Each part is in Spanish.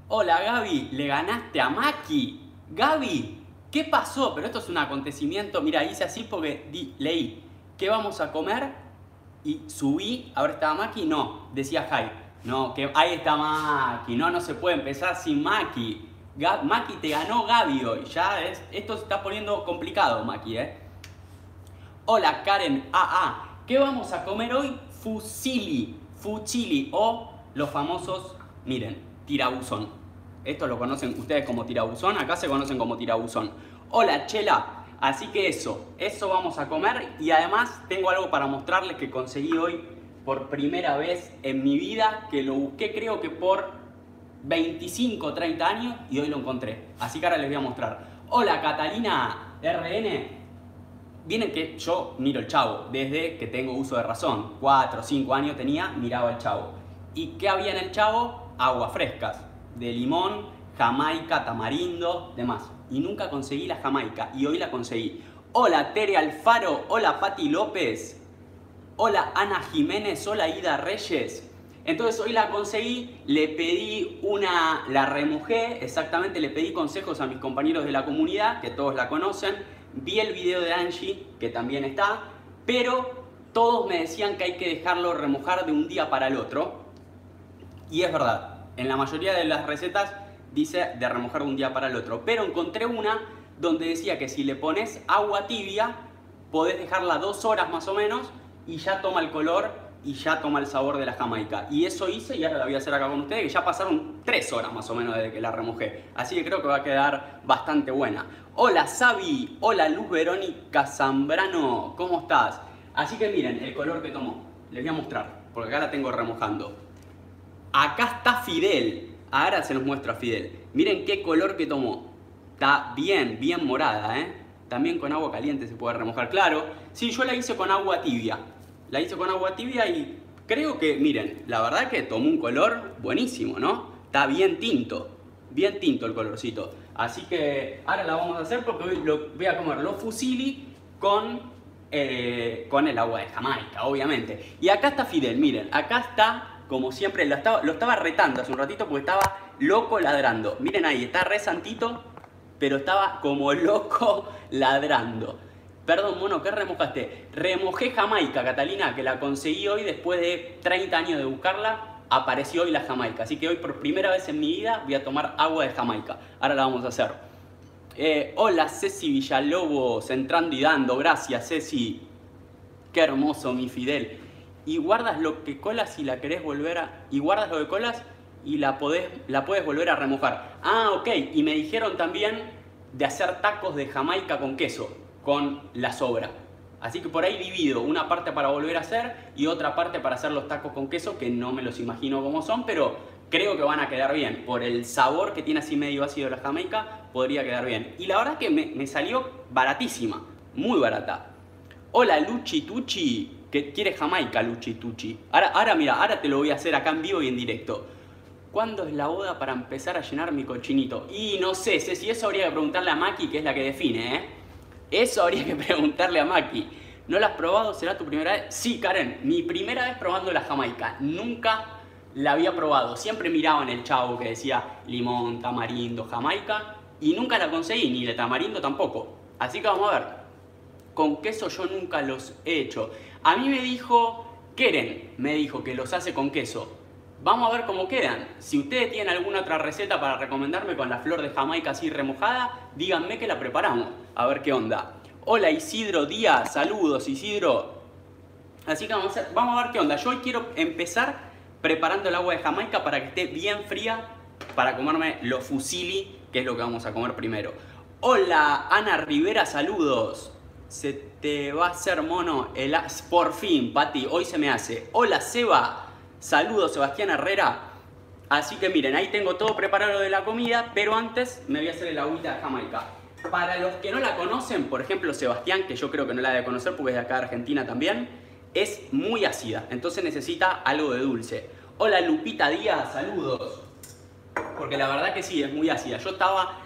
Hola Gaby, le ganaste a Maki. Gaby, ¿qué pasó? Pero esto es un acontecimiento. Mira, hice así porque leí ¿qué vamos a comer? Y subí, ahora estaba Maki, no, decía Jai. No, que ahí está Maki, no, no se puede empezar sin Maki. Maki te ganó Gaby hoy, ya es, esto se está poniendo complicado, Maki, Hola Karen AA, ¿qué vamos a comer hoy? Fuchili o los famosos, miren, tirabuzón. Esto lo conocen ustedes como tirabuzón, acá se conocen como tirabuzón. Hola Chela, así que eso vamos a comer y además tengo algo para mostrarles que conseguí hoy por primera vez en mi vida, que lo busqué creo que por 25 o 30 años y hoy lo encontré. Así que ahora les voy a mostrar. Hola Catalina RN. Vienen que yo miro el Chavo desde que tengo uso de razón. 4 o 5 años tenía, miraba el Chavo. ¿Y qué había en el Chavo? Aguas frescas. De limón, jamaica, tamarindo, demás. Y nunca conseguí la jamaica. Y hoy la conseguí. Hola Tere Alfaro. Hola Pati López. Hola Ana Jiménez. Hola Ida Reyes. Entonces hoy la conseguí, le pedí la remojé, exactamente le pedí consejos a mis compañeros de la comunidad, que todos la conocen. Vi el video de Angie, que también está, pero todos me decían que hay que dejarlo remojar de un día para el otro. Y es verdad, en la mayoría de las recetas dice de remojar de un día para el otro. Pero encontré una donde decía que si le pones agua tibia, podés dejarla 2 horas más o menos y ya toma el color y ya toma el sabor de la jamaica. Y eso hice y ahora la voy a hacer acá con ustedes, que ya pasaron 3 horas más o menos desde que la remojé. Así que creo que va a quedar bastante buena. Hola Sabi, hola Luz Verónica Zambrano, ¿cómo estás? Así que miren el color que tomó. Les voy a mostrar, porque acá la tengo remojando. Acá está Fidel. Ahora se los muestro a Fidel. Miren qué color que tomó. Está bien, bien morada, También con agua caliente se puede remojar. Claro, sí, yo la hice con agua tibia. La hice con agua tibia y creo que, miren, la verdad que tomó un color buenísimo, ¿no? Está bien tinto el colorcito. Así que ahora la vamos a hacer porque hoy voy a comer los fusilli con el agua de Jamaica, obviamente. Y acá está Fidel, miren, acá está, como siempre, lo estaba retando hace un ratito porque estaba loco ladrando. Miren ahí, está re santito, pero estaba como loco ladrando. Perdón, mono, ¿qué remojaste? Remojé Jamaica, Catalina, que la conseguí hoy después de 30 años de buscarla. Apareció hoy la Jamaica. Así que hoy por primera vez en mi vida voy a tomar agua de Jamaica. Ahora la vamos a hacer. Hola Ceci Villalobos, entrando y dando. Gracias Ceci. Qué hermoso mi Fidel. Y guardas lo que colas si la querés volver a... Y guardas lo que colas y la puedes volver a remojar. Ah, ok. Y me dijeron también de hacer tacos de Jamaica con queso, con la sobra. Así que por ahí divido una parte para volver a hacer y otra parte para hacer los tacos con queso, que no me los imagino cómo son, pero creo que van a quedar bien. Por el sabor que tiene así medio ácido la Jamaica, podría quedar bien. Y la verdad que me salió baratísima, muy barata. Hola Luchi Tucci, que quiere Jamaica Luchi Tucci. Ahora mira, ahora te lo voy a hacer acá en vivo y en directo. ¿Cuándo es la boda para empezar a llenar mi cochinito? Y no sé, si eso habría que preguntarle a Maki, que es la que define, Eso habría que preguntarle a Maki. ¿No la has probado? ¿Será tu primera vez? Sí, Karen, mi primera vez probando la Jamaica. Nunca la había probado. Siempre miraba en el Chavo que decía limón, tamarindo, Jamaica. Y nunca la conseguí, ni de tamarindo tampoco. Así que vamos a ver. Con queso yo nunca los he hecho. A mí me dijo, Keren me dijo que los hace con queso. Vamos a ver cómo quedan. Si ustedes tienen alguna otra receta para recomendarme con la flor de Jamaica así remojada, díganme que la preparamos. A ver qué onda. Hola Isidro Díaz, saludos Isidro. Así que vamos a ver qué onda. Yo hoy quiero empezar preparando el agua de Jamaica para que esté bien fría para comerme los fusilli, que es lo que vamos a comer primero. Hola Ana Rivera, saludos. Se te va a hacer mono por fin, Pati, hoy se me hace. Hola Seba. Saludos Sebastián Herrera. Así que miren, ahí tengo todo preparado de la comida, pero antes me voy a hacer el agüita de Jamaica. Para los que no la conocen, por ejemplo Sebastián, que yo creo que no la debe conocer porque es de acá de Argentina también, es muy ácida, entonces necesita algo de dulce. Hola Lupita Díaz, saludos. Porque la verdad que sí, es muy ácida. Yo estaba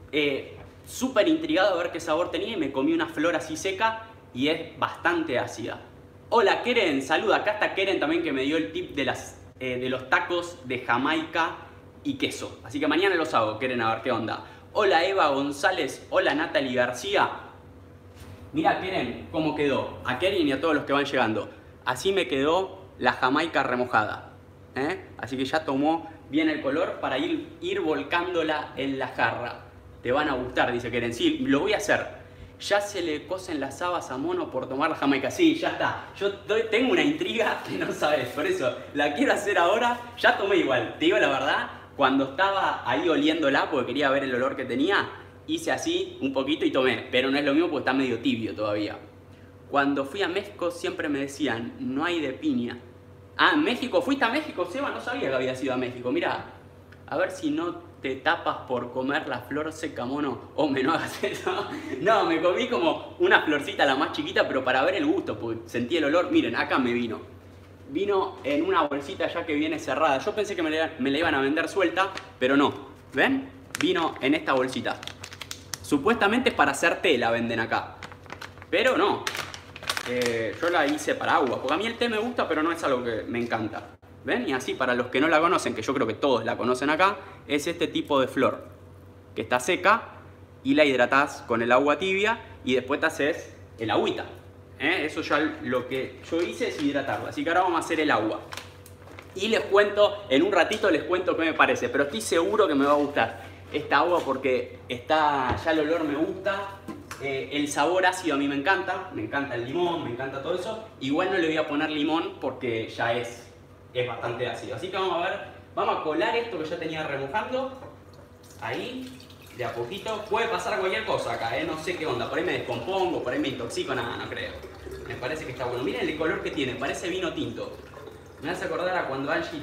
súper intrigado de ver qué sabor tenía y me comí una flor así seca y es bastante ácida. Hola Keren, saluda, acá está Keren también que me dio el tip de los tacos de Jamaica y queso. Así que mañana los hago, quieren a ver qué onda. Hola Eva González, hola Natalie García. Mirá, quieren cómo quedó. A Keren y a todos los que van llegando. Así me quedó la jamaica remojada. Así que ya tomó bien el color para ir volcándola en la jarra. Te van a gustar, dice Keren. Sí, lo voy a hacer. Ya se le cosen las habas a Mono por tomar la jamaica. Sí, ya está. Yo tengo una intriga que no sabes. Por eso la quiero hacer ahora. Ya tomé igual. Te digo la verdad, cuando estaba ahí oliéndola, porque quería ver el olor que tenía, hice así un poquito y tomé. Pero no es lo mismo porque está medio tibio todavía. Cuando fui a México siempre me decían, no hay de piña. Ah, México. ¿Fuiste a México, Seba? No sabía que había sido a México. Mirá, a ver si no te tapas por comer la flor seca, Mono. Oh, me no hagas eso. No, me comí como una florcita, la más chiquita, pero para ver el gusto, porque sentí el olor. Miren, acá me vino. Vino en una bolsita ya que viene cerrada. Yo pensé que me la iban a vender suelta, pero no. ¿Ven? Vino en esta bolsita. Supuestamente es para hacer té, la venden acá. Pero no. Yo la hice para agua, porque a mí el té me gusta, pero no es algo que me encanta. ¿Ven? Y así, para los que no la conocen, que yo creo que todos la conocen acá, es este tipo de flor, que está seca y la hidratás con el agua tibia y después te haces el agüita. Eso ya lo que yo hice es hidratarla, así que ahora vamos a hacer el agua. Y les cuento, en un ratito les cuento qué me parece, pero estoy seguro que me va a gustar esta agua porque ya el olor me gusta. El sabor ácido a mí me encanta el limón, me encanta todo eso. Igual no le voy a poner limón porque ya es bastante ácido. Así que vamos a ver, vamos a colar esto que ya tenía remojando. Ahí, de a poquito. Puede pasar cualquier cosa acá, no sé qué onda. Por ahí me descompongo, por ahí me intoxico, nada, no creo. Me parece que está bueno. Miren el color que tiene, parece vino tinto. Me hace acordar a cuando Angie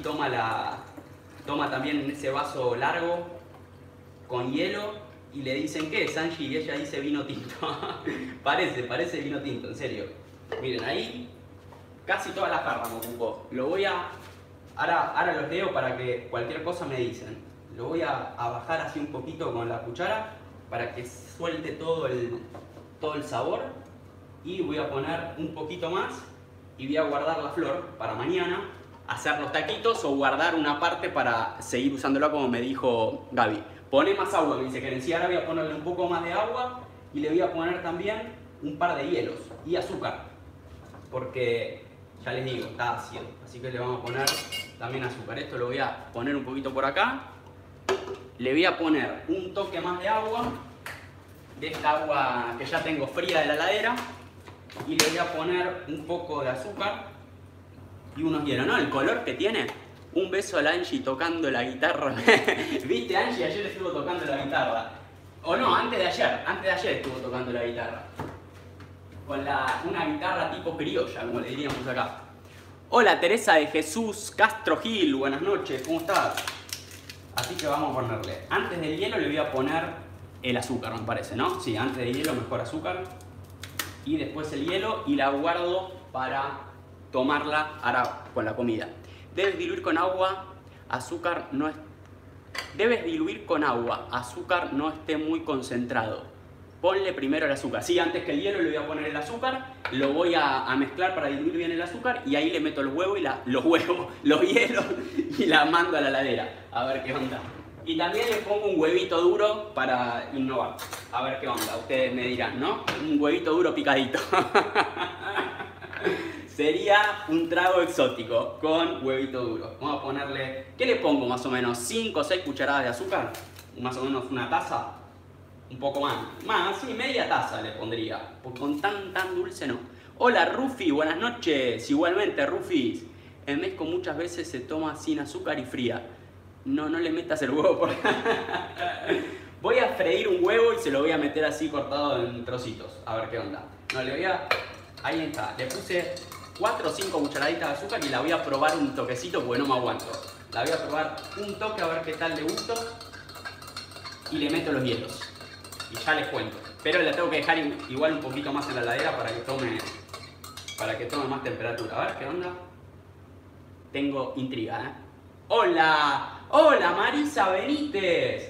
toma también en ese vaso largo con hielo. Y le dicen, ¿qué es, Angie? Y ella dice vino tinto. parece vino tinto, en serio. Miren, ahí casi toda la jarra me ocupó. Lo voy a... Ahora los leo para que cualquier cosa me dicen. Lo voy a bajar así un poquito con la cuchara para que suelte todo el sabor. Y voy a poner un poquito más y voy a guardar la flor para mañana. Hacer los taquitos o guardar una parte para seguir usándola como me dijo Gaby. Pone más agua, me dice Keren. Sí, ahora voy a ponerle un poco más de agua y le voy a poner también un par de hielos y azúcar. Porque, ya les digo, está ácido. Así que le vamos a poner también azúcar. Esto lo voy a poner un poquito por acá. Le voy a poner un toque más de agua. De esta agua que ya tengo fría de la heladera. Y le voy a poner un poco de azúcar y unos hielos. ¿No? El color que tiene. Un beso a la Angie tocando la guitarra. ¿Viste, Angie? Ayer estuvo tocando la guitarra. O no, antes de ayer estuvo tocando la guitarra. Con una guitarra tipo criolla, como le diríamos acá. Hola, Teresa de Jesús Castro Gil. Buenas noches, ¿cómo estás? Así que vamos a ponerle. Antes del hielo le voy a poner el azúcar, me parece, ¿no? Sí, antes del hielo mejor azúcar. Y después el hielo y la guardo para tomarla ahora con la comida. Debes diluir con agua, azúcar no esté muy concentrado. Ponle primero el azúcar. Sí, antes que el hielo le voy a poner el azúcar, lo voy a mezclar para diluir bien el azúcar y ahí le meto los huevos y los hielos y la mando a la heladera. A ver qué onda. Y también le pongo un huevito duro para innovar. A ver qué onda, ustedes me dirán, ¿no? Un huevito duro picadito. Sería un trago exótico con huevito duro. Vamos a ponerle, ¿qué le pongo más o menos? 5 o 6 cucharadas de azúcar. Más o menos una taza. Un poco más. Más, sí, media taza le pondría. Porque con tan dulce no. Hola Rufi, buenas noches. Igualmente Rufi. El mezco muchas veces se toma sin azúcar y fría. No le metas el huevo por... Voy a freír un huevo y se lo voy a meter así cortado en trocitos. A ver qué onda. No, le voy a... Ahí está. Le puse 4 o 5 cucharaditas de azúcar y la voy a probar un toquecito porque no me aguanto. La voy a probar un toque a ver qué tal de gusto. Y le meto los hielos. Y ya les cuento. Pero la tengo que dejar igual un poquito más en la heladera para que tome más temperatura. A ver qué onda. Tengo intriga, ¿eh? ¡Hola! ¡Hola, Marisa Benítez!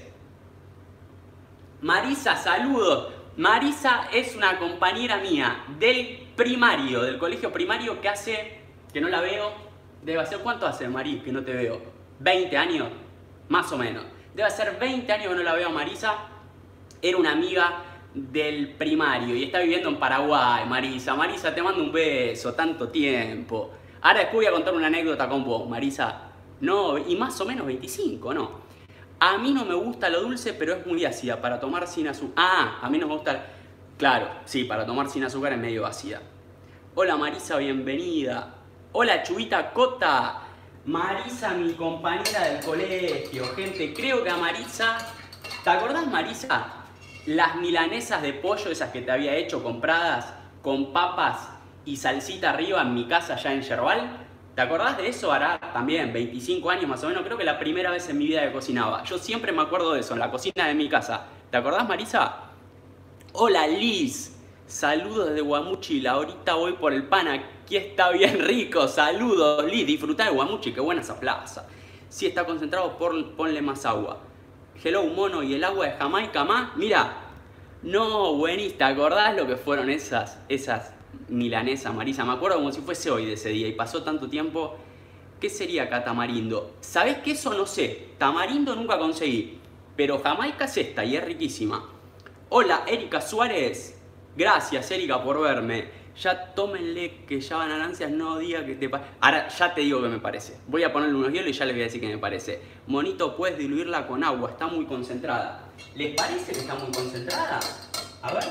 Marisa, saludos. Marisa es una compañera mía del primario, del colegio primario que no la veo. Debe ser, ¿cuánto hace, Mari, que no te veo? ¿20 años? más o menos. Debe ser 20 años que no la veo a Marisa. Era una amiga del primario y está viviendo en Paraguay, Marisa. Marisa, te mando un beso, tanto tiempo. Ahora después voy a contar una anécdota con vos, Marisa. No, y más o menos 25, ¿no? A mí no me gusta lo dulce, pero es muy ácida. Para tomar sin azúcar. Ah, a mí no me gusta. Claro, sí, para tomar sin azúcar es medio ácida. Hola Marisa, bienvenida. Hola Chubita Cota. Marisa, mi compañera del colegio. Gente, creo que a Marisa... ¿Te acordás, Marisa? Las milanesas de pollo, esas que te había hecho compradas con papas y salsita arriba en mi casa allá en Yerbal. ¿Te acordás de eso? Hará también 25 años más o menos. Creo que la primera vez en mi vida que cocinaba. Yo siempre me acuerdo de eso, en la cocina de mi casa. ¿Te acordás, Marisa? Hola, Liz. Saludos desde Guamuchil. Ahorita voy por el pan. Aquí está bien rico. Saludos, Liz. Disfrutá de Guamuchil. Qué buena esa plaza. Si está concentrado, ponle más agua. Hello, mono. ¿Y el agua de Jamaica más? Mira. No, buenísimo. ¿Te acordás lo que fueron esas milanesas, Marisa? Me acuerdo como si fuese hoy de ese día y pasó tanto tiempo. ¿Qué sería acá tamarindo? ¿Sabés qué? Eso no sé. Tamarindo nunca conseguí. Pero Jamaica es esta y es riquísima. Hola, Erika Suárez. Gracias, Erika, por verme. Ya tómenle que ya van a ansias, no diga que te parece. Ahora ya te digo que me parece. Voy a ponerle unos hielos y ya les voy a decir que me parece. Monito, puedes diluirla con agua, está muy concentrada. ¿Les parece que está muy concentrada? A ver.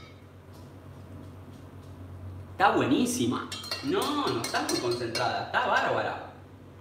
Está buenísima. No, no está muy concentrada, está bárbara.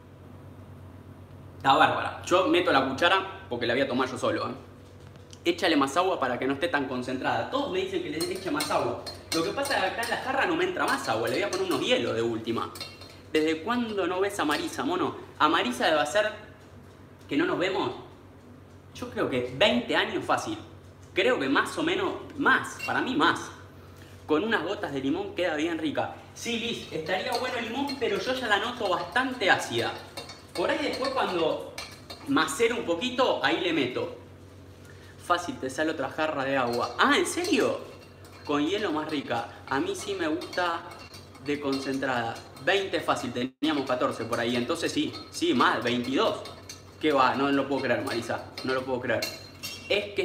Está bárbara. Yo meto la cuchara porque la voy a tomar yo solo, ¿eh? Échale más agua para que no esté tan concentrada. Todos me dicen que les eche más agua. Lo que pasa es que acá en la jarra no me entra más agua. Le voy a poner unos hielos de última. ¿Desde cuándo no ves a Marisa, mono? A Marisa debe ser que no nos vemos. Yo creo que 20 años fácil. Creo que más o menos más. Para mí más. Con unas gotas de limón queda bien rica. Sí, Liz, estaría bueno el limón, pero yo ya la noto bastante ácida. Por ahí después cuando macere un poquito, ahí le meto. Fácil, te sale otra jarra de agua. Ah, ¿en serio? Con hielo más rica. A mí sí me gusta de concentrada. 20 fácil, teníamos 14 por ahí. Entonces sí, más, 22. ¿Qué va? No lo puedo creer, Marisa. No lo puedo creer. Es que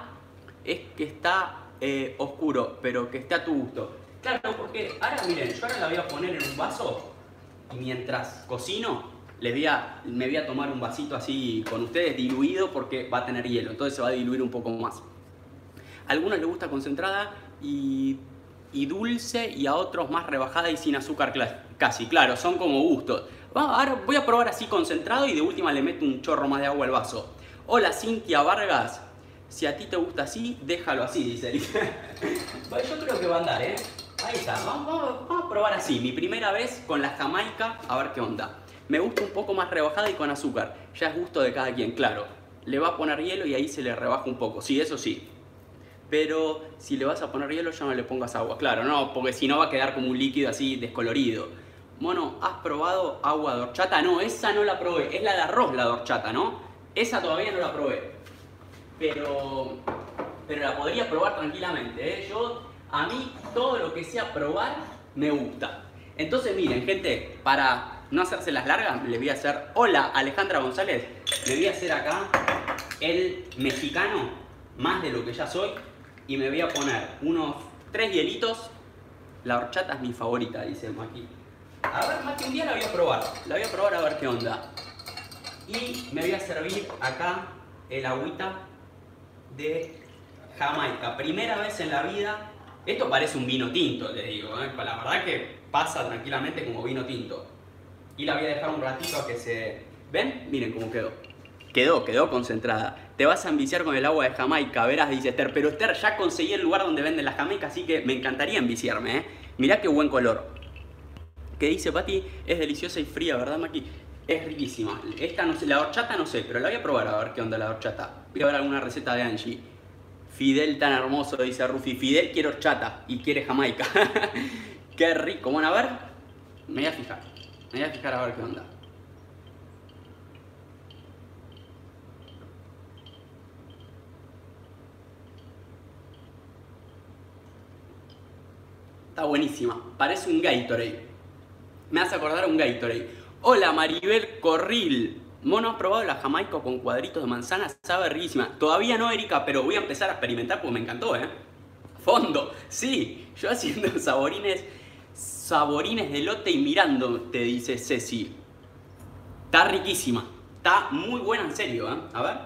está oscuro, pero que esté a tu gusto. Claro, porque ahora miren, yo ahora la voy a poner en un vaso y mientras cocino me voy a tomar un vasito así con ustedes diluido porque va a tener hielo, entonces se va a diluir un poco más. A algunos les gusta concentrada y dulce y a otros más rebajada y sin azúcar casi. Claro, son como gustos. Ahora voy a probar así concentrado y de última le meto un chorro más de agua al vaso. Hola Cintia Vargas, si a ti te gusta así, déjalo así, dice. Yo creo que va a andar, ¿eh? Ahí está, vamos a probar así. Mi primera vez con la Jamaica, a ver qué onda. Me gusta un poco más rebajada y con azúcar. Ya es gusto de cada quien, claro. Le va a poner hielo y ahí se le rebaja un poco. Sí, eso sí. Pero si le vas a poner hielo ya no le pongas agua. Claro, no, porque si no va a quedar como un líquido así descolorido. Mono, ¿has probado agua de horchata? No, esa no la probé. Es la de arroz la de horchata, ¿no? Esa todavía no la probé. Pero la podría probar tranquilamente, ¿eh? A mí todo lo que sea probar me gusta. Entonces miren, gente, para no hacerse las largas, les voy a hacer... Hola, Alejandra González. Le voy a hacer acá el mexicano, más de lo que ya soy. Y me voy a poner unos 3 hielitos. La horchata es mi favorita, dice Maki. A ver, Maki, un día la voy a probar. La voy a probar a ver qué onda. Y me voy a servir acá el agüita de Jamaica. Primera vez en la vida. Esto parece un vino tinto, les digo, ¿eh? La verdad que pasa tranquilamente como vino tinto. Y la voy a dejar un ratito a que se... ¿Ven? Miren cómo quedó. Quedó concentrada. Te vas a enviciar con el agua de Jamaica, verás, dice Esther. Pero Esther, ya conseguí el lugar donde venden la Jamaica, así que me encantaría enviciarme, ¿eh? Mirá qué buen color. ¿Qué dice Pati? Es deliciosa y fría, ¿verdad, Maki? Es riquísima. Esta no sé, la horchata no sé, pero la voy a probar a ver qué onda la horchata. Voy a ver alguna receta de Angie. Fidel tan hermoso, dice Rufi. Fidel quiere horchata y quiere Jamaica. Qué rico. Bueno, a ver. Me voy a fijar. Me voy a fijar a ver qué onda. Está buenísima. Parece un Gatorade. Me hace acordar a un Gatorade. Hola Maribel Corril. Mono, ¿has probado la jamaica con cuadritos de manzana? Sabe riquísima. Todavía no, Erika, pero voy a empezar a experimentar porque me encantó, ¿eh? Fondo, sí, yo haciendo saborines de elote y mirando, te dice Ceci. Está riquísima, está muy buena en serio, ¿eh? A ver.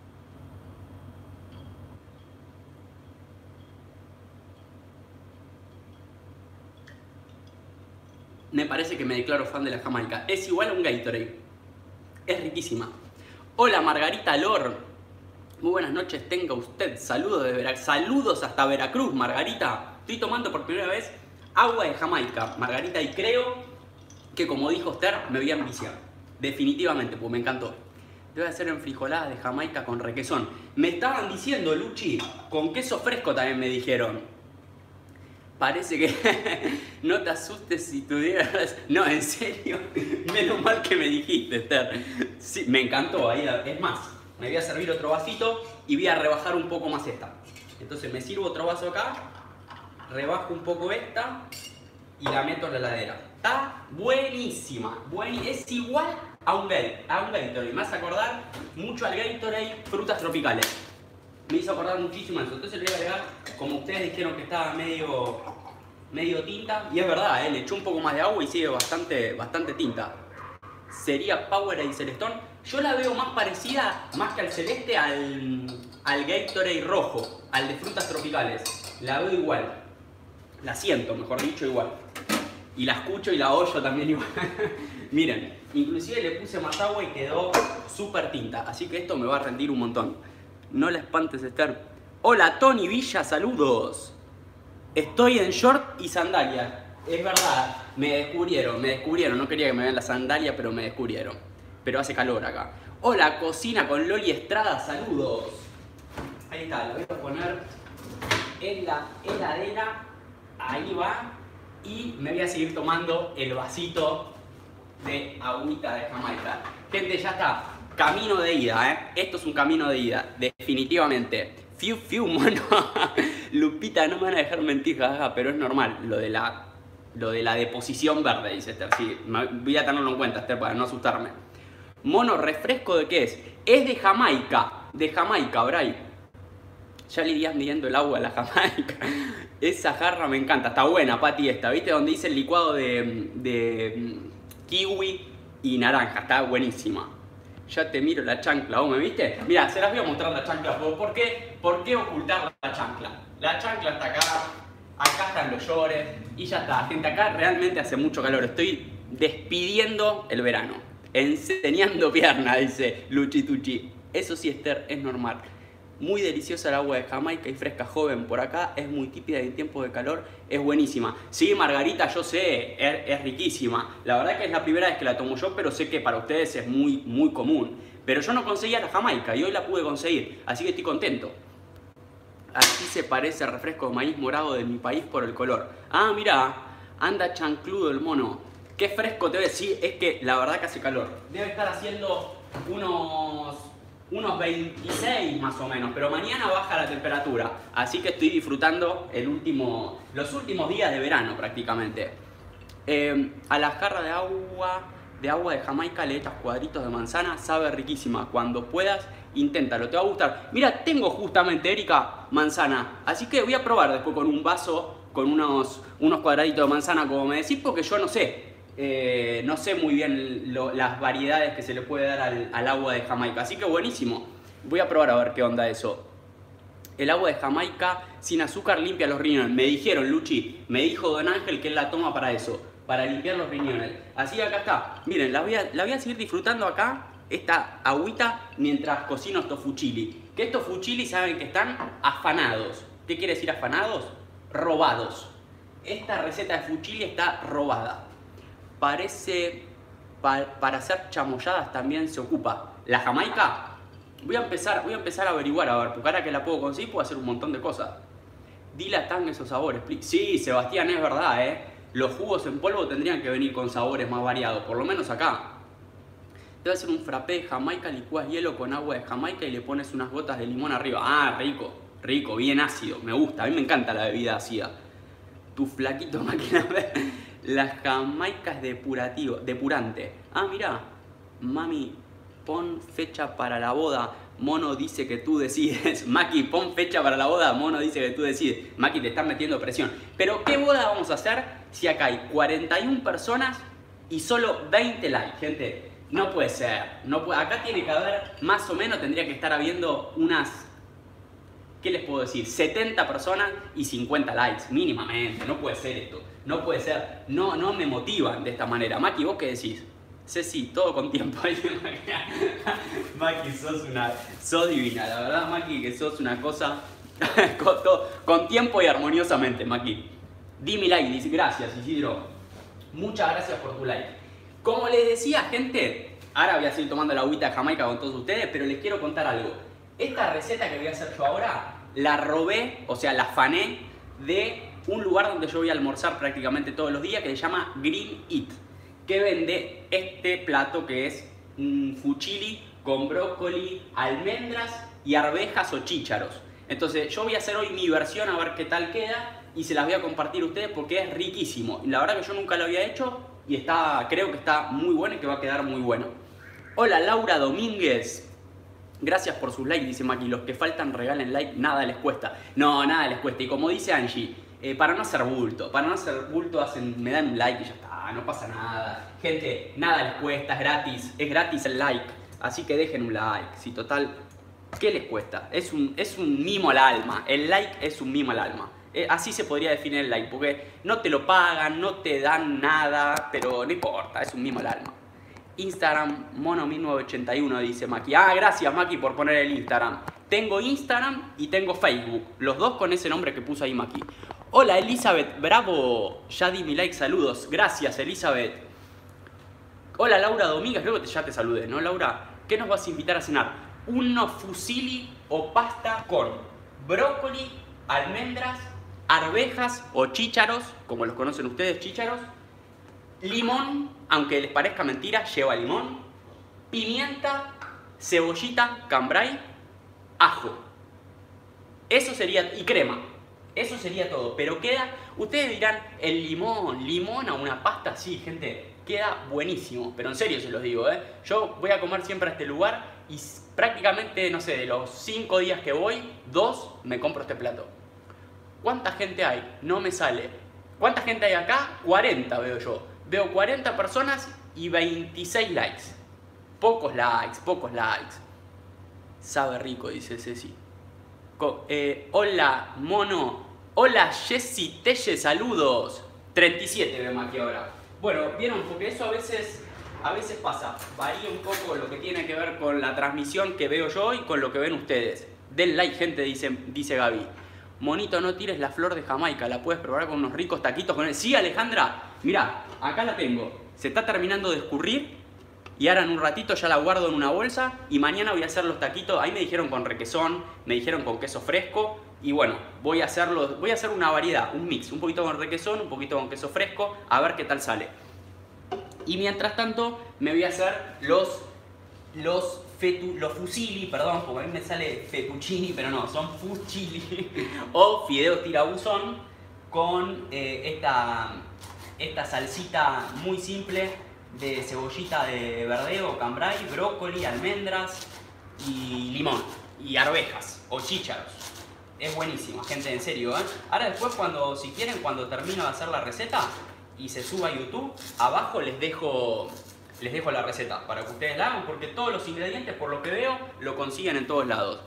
Me parece que me declaro fan de la jamaica. Es igual a un Gatorade. Es riquísima. Hola Margarita Lor. Muy buenas noches tenga usted. Saludos de Saludos hasta Veracruz, Margarita. Estoy tomando por primera vez agua de Jamaica, Margarita, y creo que, como dijo Esther, me voy a enviciar. Definitivamente, pues me encantó. Debe hacer enfrijoladas de Jamaica con requesón. Me estaban diciendo, Luchi, con queso fresco también me dijeron. Parece que no te asustes si tuvieras... No, en serio, menos mal que me dijiste, Esther. Sí, me encantó, ahí. Es más, me voy a servir otro vasito y voy a rebajar un poco más esta. Entonces me sirvo otro vaso acá, rebajo un poco esta y la meto en la heladera. Está buenísima, es igual a un Gatorade. Me hace acordar mucho al Gatorade frutas tropicales. Me hizo acordar muchísimo eso. Entonces le voy a agregar, como ustedes dijeron que estaba medio tinta, y es verdad, le eché un poco más de agua y sigue bastante tinta. Sería Powerade Celestón. Yo la veo más parecida, más que al celeste, al Gatorade rojo, al de frutas tropicales. La veo igual. La siento, mejor dicho, igual. Y la escucho y la oyo también igual. Miren, inclusive le puse más agua y quedó súper tinta. Así que esto me va a rendir un montón. No la espantes, Esther. Hola, Tony Villa, saludos. Estoy en short y sandalias. Es verdad, me descubrieron. No quería que me vean las sandalias, pero me descubrieron. Pero hace calor acá. Hola, Cocina con Loli Estrada, saludos. Ahí está, la voy a poner en la heladera. Ahí va. Y me voy a seguir tomando el vasito de agüita de Jamaica. Gente, ya está. Camino de ida, ¿eh? Esto es un camino de ida, definitivamente. Fiu, mono. Lupita, no me van a dejar mentir, jaja, pero es normal. Lo de la deposición verde, dice Esther. Sí, voy a tenerlo en cuenta, Esther, para no asustarme. Mono, ¿refresco de qué es? Es de Jamaica. De Jamaica, Bray. Ya le irías midiendo el agua a la Jamaica. Esa jarra me encanta. Está buena, Pati, esta. ¿Viste? Donde dice el licuado de kiwi y naranja. Está buenísima. Ya te miro la chancla, ¿vos me viste? Mira, se las voy a mostrar la chancla. ¿Por qué ocultar la chancla? La chancla está acá están los llores y ya está. Gente, acá realmente hace mucho calor. Estoy despidiendo el verano. Enseñando pierna, dice Luchituchi. Eso sí, Esther, es normal. Muy deliciosa el agua de Jamaica y fresca joven por acá. Es muy típica en tiempos de calor. Es buenísima. Sí, Margarita, yo sé, es riquísima. La verdad que es la primera vez que la tomo yo, pero sé que para ustedes es muy común. Pero yo no conseguía la Jamaica y hoy la pude conseguir. Así que estoy contento. Así se parece el refresco de maíz morado de mi país por el color. Ah, mira, anda chancludo el mono. Qué fresco te ves. Sí, es que la verdad que hace calor. Debe estar haciendo unos 26 más o menos, pero mañana baja la temperatura, así que estoy disfrutando los últimos días de verano prácticamente. A la jarra de agua de Jamaica le echas cuadritos de manzana, sabe riquísima. Cuando puedas, inténtalo, te va a gustar. Mira, tengo justamente, Erika, manzana, así que voy a probar después con un vaso, con unos cuadraditos de manzana, como me decís, porque yo no sé. No sé muy bien las variedades que se le puede dar al agua de Jamaica, así que buenísimo. Voy a probar a ver qué onda eso. El agua de Jamaica sin azúcar limpia los riñones. Me dijeron, Luchi, me dijo Don Ángel que él la toma para eso, para limpiar los riñones. Así que acá está. Miren, la voy a seguir disfrutando acá, esta agüita, mientras cocino estos fuchili. Que estos fuchili saben que están afanados. ¿Qué quiere decir afanados? Robados. Esta receta de fuchili está robada. Parece, para hacer chamoyadas también se ocupa. ¿La Jamaica? Voy a empezar a averiguar, a ver, porque ahora que la puedo conseguir puedo hacer un montón de cosas. Dilatan esos sabores. Sí, Sebastián, es verdad, Los jugos en polvo tendrían que venir con sabores más variados, por lo menos acá. Te voy a hacer un frappé de Jamaica, licuás hielo con agua de Jamaica y le pones unas gotas de limón arriba. Ah, rico, bien ácido, me gusta, a mí me encanta la bebida ácida. Tu flaquito máquina. Las Jamaicas depurante. Ah, mirá, mami pon fecha para la boda. Mono dice que tú decides. Maki, pon fecha para la boda. Mono dice que tú decides. Maki, te están metiendo presión. Pero ¿qué boda vamos a hacer si acá hay 41 personas y solo 20 likes? Gente, no puede ser. Acá tiene que haber, más o menos, tendría que estar habiendo unas... ¿Qué les puedo decir? 70 personas y 50 likes, mínimamente. No puede ser esto. No puede ser. No me motivan de esta manera. Maki, ¿vos qué decís? Ceci, todo con tiempo. Maki, sos divina. La verdad, Maki, que sos una cosa con tiempo y armoniosamente, Maki. Di mi like, dice, gracias, Isidro. Muchas gracias por tu like. Como les decía, gente, ahora voy a seguir tomando la agüita de Jamaica con todos ustedes, pero les quiero contar algo. Esta receta que voy a hacer yo ahora, la robé, o sea, la afané de un lugar donde yo voy a almorzar prácticamente todos los días, que se llama Green Eat, que vende este plato que es un fuchili con brócoli, almendras y arvejas o chícharos. Entonces yo voy a hacer hoy mi versión a ver qué tal queda y se las voy a compartir a ustedes porque es riquísimo. La verdad que yo nunca lo había hecho y creo que está muy bueno y que va a quedar muy bueno. Hola Laura Domínguez. Gracias por sus likes, dice Maki. Los que faltan regalen like, nada les cuesta. No, nada les cuesta. Y como dice Angie, para no hacer bulto, me dan un like y ya está, no pasa nada. Gente, nada les cuesta, es gratis el like. Así que dejen un like. Si total, ¿qué les cuesta? Es un mimo al alma. El like es un mimo al alma. Así se podría definir el like, porque no te lo pagan, no te dan nada, pero no importa, es un mimo al alma. Instagram, mono1981, dice Maki. Ah, gracias Maki por poner el Instagram. Tengo Instagram y tengo Facebook. Los dos con ese nombre que puso ahí Maki. Hola Elizabeth, bravo. Ya di mi like, saludos. Gracias Elizabeth. Hola Laura Domínguez, creo que ya te saludé, ¿no Laura? ¿Qué nos vas a invitar a cenar? Unos fusilli o pasta con brócoli, almendras, arvejas o chícharos, como los conocen ustedes, chícharos. Limón, aunque les parezca mentira, lleva limón, pimienta, cebollita, cambray, ajo. Eso sería, y crema. Eso sería todo, pero queda, ustedes dirán, el limón a una pasta, sí, gente, queda buenísimo, pero en serio se los digo, Yo voy a comer siempre a este lugar y prácticamente, no sé, de los 5 días que voy, 2 me compro este plato. ¿Cuánta gente hay? No me sale. ¿Cuánta gente hay acá? 40 veo yo. Veo 40 personas y 26 likes. Pocos likes. Sabe rico, dice Ceci. Hola, mono. Hola, Jessy Telle, saludos. 37 vemos aquí ahora. Bueno, vieron, porque eso a veces pasa. Varía un poco lo que tiene que ver con la transmisión que veo yo y con lo que ven ustedes. Den like, gente, dice Gaby. Monito, no tires la flor de Jamaica, la puedes probar con unos ricos taquitos con él. Sí, Alejandra, mirá, acá la tengo. Se está terminando de escurrir y ahora en un ratito ya la guardo en una bolsa y mañana voy a hacer los taquitos. Ahí me dijeron con requesón, me dijeron con queso fresco y bueno, voy a hacer una variedad, un mix, un poquito con requesón, un poquito con queso fresco, a ver qué tal sale. Y mientras tanto me voy a hacer los fusilli, perdón, porque a mí me sale fettuccini, pero no, son fusilli o fideos tirabuzón con esta salsita muy simple de cebollita de verdeo, cambray, brócoli, almendras y limón y arvejas o chícharos. Es buenísima, gente, en serio, Ahora después si quieren, cuando termino de hacer la receta y se suba a YouTube, abajo les dejo la receta para que ustedes la hagan, porque todos los ingredientes, por lo que veo, lo consiguen en todos lados.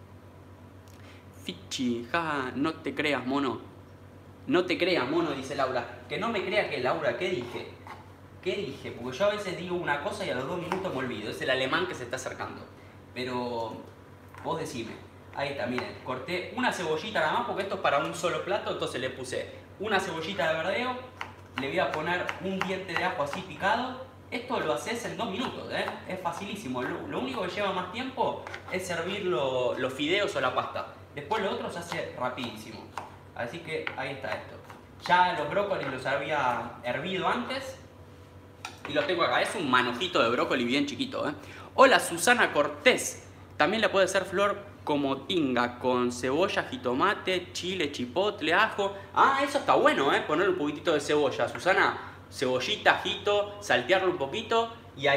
Fichi, ja, no te creas, mono. No te creas, mono, dice Laura. Que no me crea que Laura, ¿qué dije? ¿Qué dije? Porque yo a veces digo una cosa y a los 2 minutos me olvido. Es el alemán que se está acercando. Pero vos decime. Ahí está, miren. Corté una cebollita nada más porque esto es para un solo plato. Entonces le puse una cebollita de verdeo. Le voy a poner un diente de ajo así picado. Esto lo haces en 2 minutos, Es facilísimo. Lo único que lleva más tiempo es servir los fideos o la pasta. Después lo otro se hace rapidísimo. Así que ahí está esto. Ya los brócolis los había hervido antes y los tengo acá. Es un manojito de brócoli bien chiquito, Hola, Susana Cortés. También le puede hacer flor como tinga, con cebolla, jitomate, chile, chipotle, ajo. Ah, eso está bueno, Poner un poquitito de cebolla, Susana. Cebollita, ajito, saltearlo un poquito y ahí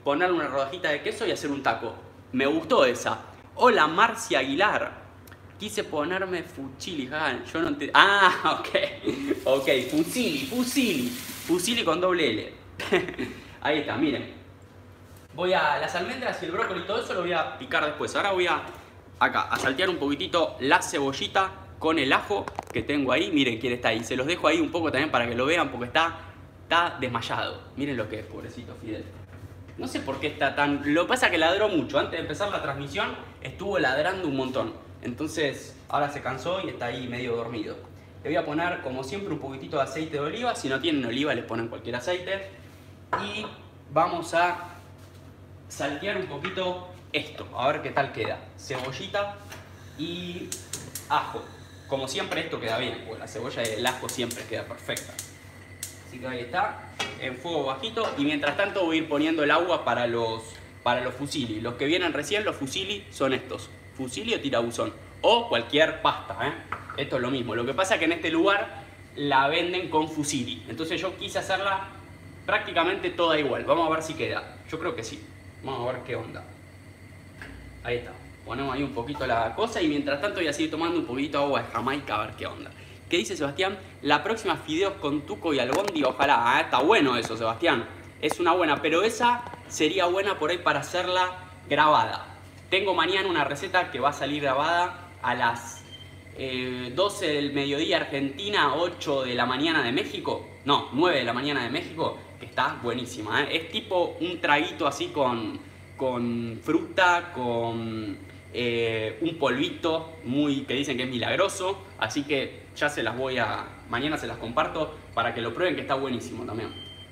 ponerle una rodajita de queso y hacer un taco. Me gustó esa. Hola, Marcia Aguilar. Quise ponerme fuchili, yo no te... Ah, ok, fusilli con doble L. Ahí está, miren. Voy a las almendras y el brócoli y todo eso lo voy a picar después. Ahora voy a saltear un poquitito la cebollita con el ajo que tengo ahí. Miren quién está ahí. Se los dejo ahí un poco también para que lo vean porque está desmayado. Miren lo que es, pobrecito Fidel. No sé por qué está tan... Lo que pasa es que ladró mucho. Antes de empezar la transmisión estuvo ladrando un montón. Entonces ahora se cansó y está ahí medio dormido. Le voy a poner como siempre un poquitito de aceite de oliva. Si no tienen oliva les ponen cualquier aceite. Y vamos a saltear un poquito esto. A ver qué tal queda. Cebollita y ajo. Como siempre esto queda bien, porque la cebolla y el ajo siempre queda perfecta. Así que ahí está, en fuego bajito. Y mientras tanto voy a ir poniendo el agua para los fusilli. Los que vienen recién, los fusilli son estos. Fusilli o tirabuzón. O cualquier pasta, ¿eh? Esto es lo mismo. Lo que pasa es que en este lugar la venden con fusilli. Entonces yo quise hacerla prácticamente toda igual. Vamos a ver si queda. Yo creo que sí. Vamos a ver qué onda. Ahí está. Ponemos ahí un poquito la cosa y mientras tanto voy a seguir tomando un poquito de agua de Jamaica a ver qué onda. ¿Qué dice Sebastián? La próxima fideos con tuco y albondi, ojalá. Ah, está bueno eso, Sebastián. Es una buena, pero esa sería buena por ahí para hacerla grabada. Tengo mañana una receta que va a salir grabada a las 12 del mediodía Argentina, 8 de la mañana de México. No, 9 de la mañana de México, que está buenísima, ¿eh? Es tipo un traguito así con fruta, con un polvito que dicen que es milagroso. Así que ya se las mañana se las comparto para que lo prueben, que está buenísimo también.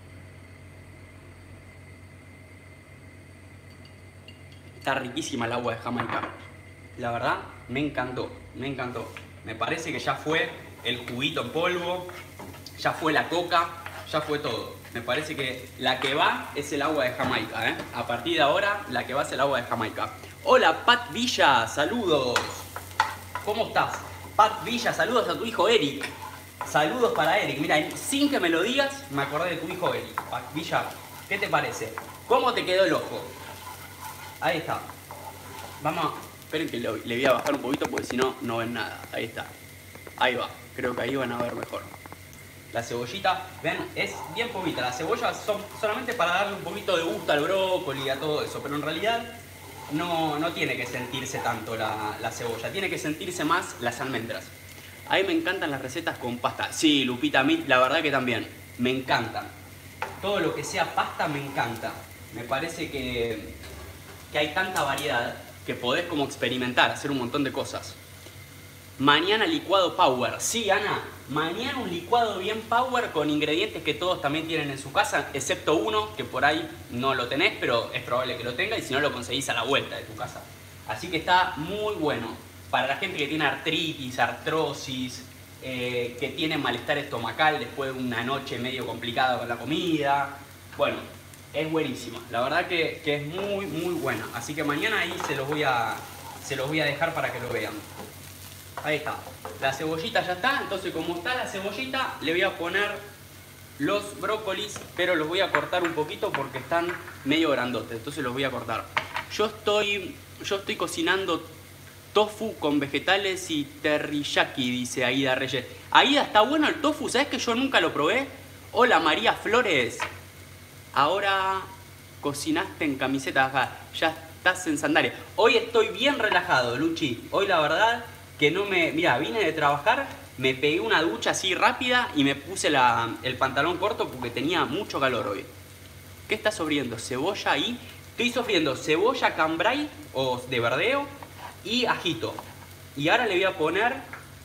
Está riquísima el agua de Jamaica. La verdad, me encantó, me encantó. Me parece que ya fue el juguito en polvo, ya fue la coca, ya fue todo. Me parece que la que va es el agua de Jamaica, ¿eh? A partir de ahora, la que va es el agua de Jamaica. Hola, Pat Villa, saludos. ¿Cómo estás? Pat Villa, saludos a tu hijo Eric. Saludos para Eric. Mira, sin que me lo digas, me acordé de tu hijo Eric. Pat Villa, ¿qué te parece? ¿Cómo te quedó el ojo? Ahí está. Vamos, esperen que le voy a bajar un poquito porque si no, no ven nada. Ahí está. Ahí va. Creo que ahí van a ver mejor. La cebollita, ven, es bien poquita. Las cebollas son solamente para darle un poquito de gusto al brócoli y a todo eso. Pero en realidad no tiene que sentirse tanto la cebolla. Tiene que sentirse más las almendras. A mí me encantan las recetas con pasta. Sí, Lupita, a mí la verdad que también. Me encantan. Todo lo que sea pasta me encanta. Me parece que hay tanta variedad que podés como experimentar, hacer un montón de cosas. Mañana licuado power. Sí, Ana, mañana un licuado bien power con ingredientes que todos también tienen en su casa, excepto uno que por ahí no lo tenés, pero es probable que lo tenga y si no lo conseguís a la vuelta de tu casa. Así que está muy bueno. Para la gente que tiene artritis, artrosis, que tiene malestar estomacal después de una noche medio complicada con la comida. Bueno, es buenísima. La verdad que es muy, muy buena. Así que mañana ahí se los voy a dejar para que lo vean. Ahí está. La cebollita ya está. Entonces, como está la cebollita, le voy a poner los brócolis, pero los voy a cortar un poquito porque están medio grandotes. Entonces los voy a cortar. Yo estoy cocinando tofu con vegetales y teriyaki, dice Aida Reyes. Aida, ¿está bueno el tofu? ¿Sabes que yo nunca lo probé? Hola, María Flores. Ahora cocinaste en camiseta, ya estás en sandalia. Hoy estoy bien relajado, Luchi. Hoy la verdad que no me... Mira, vine de trabajar, me pegué una ducha así rápida y me puse el pantalón corto porque tenía mucho calor hoy. ¿Qué estás sofriendo? Cebolla y... Estoy sofriendo cebolla cambray o de verdeo y ajito. Y ahora le voy a poner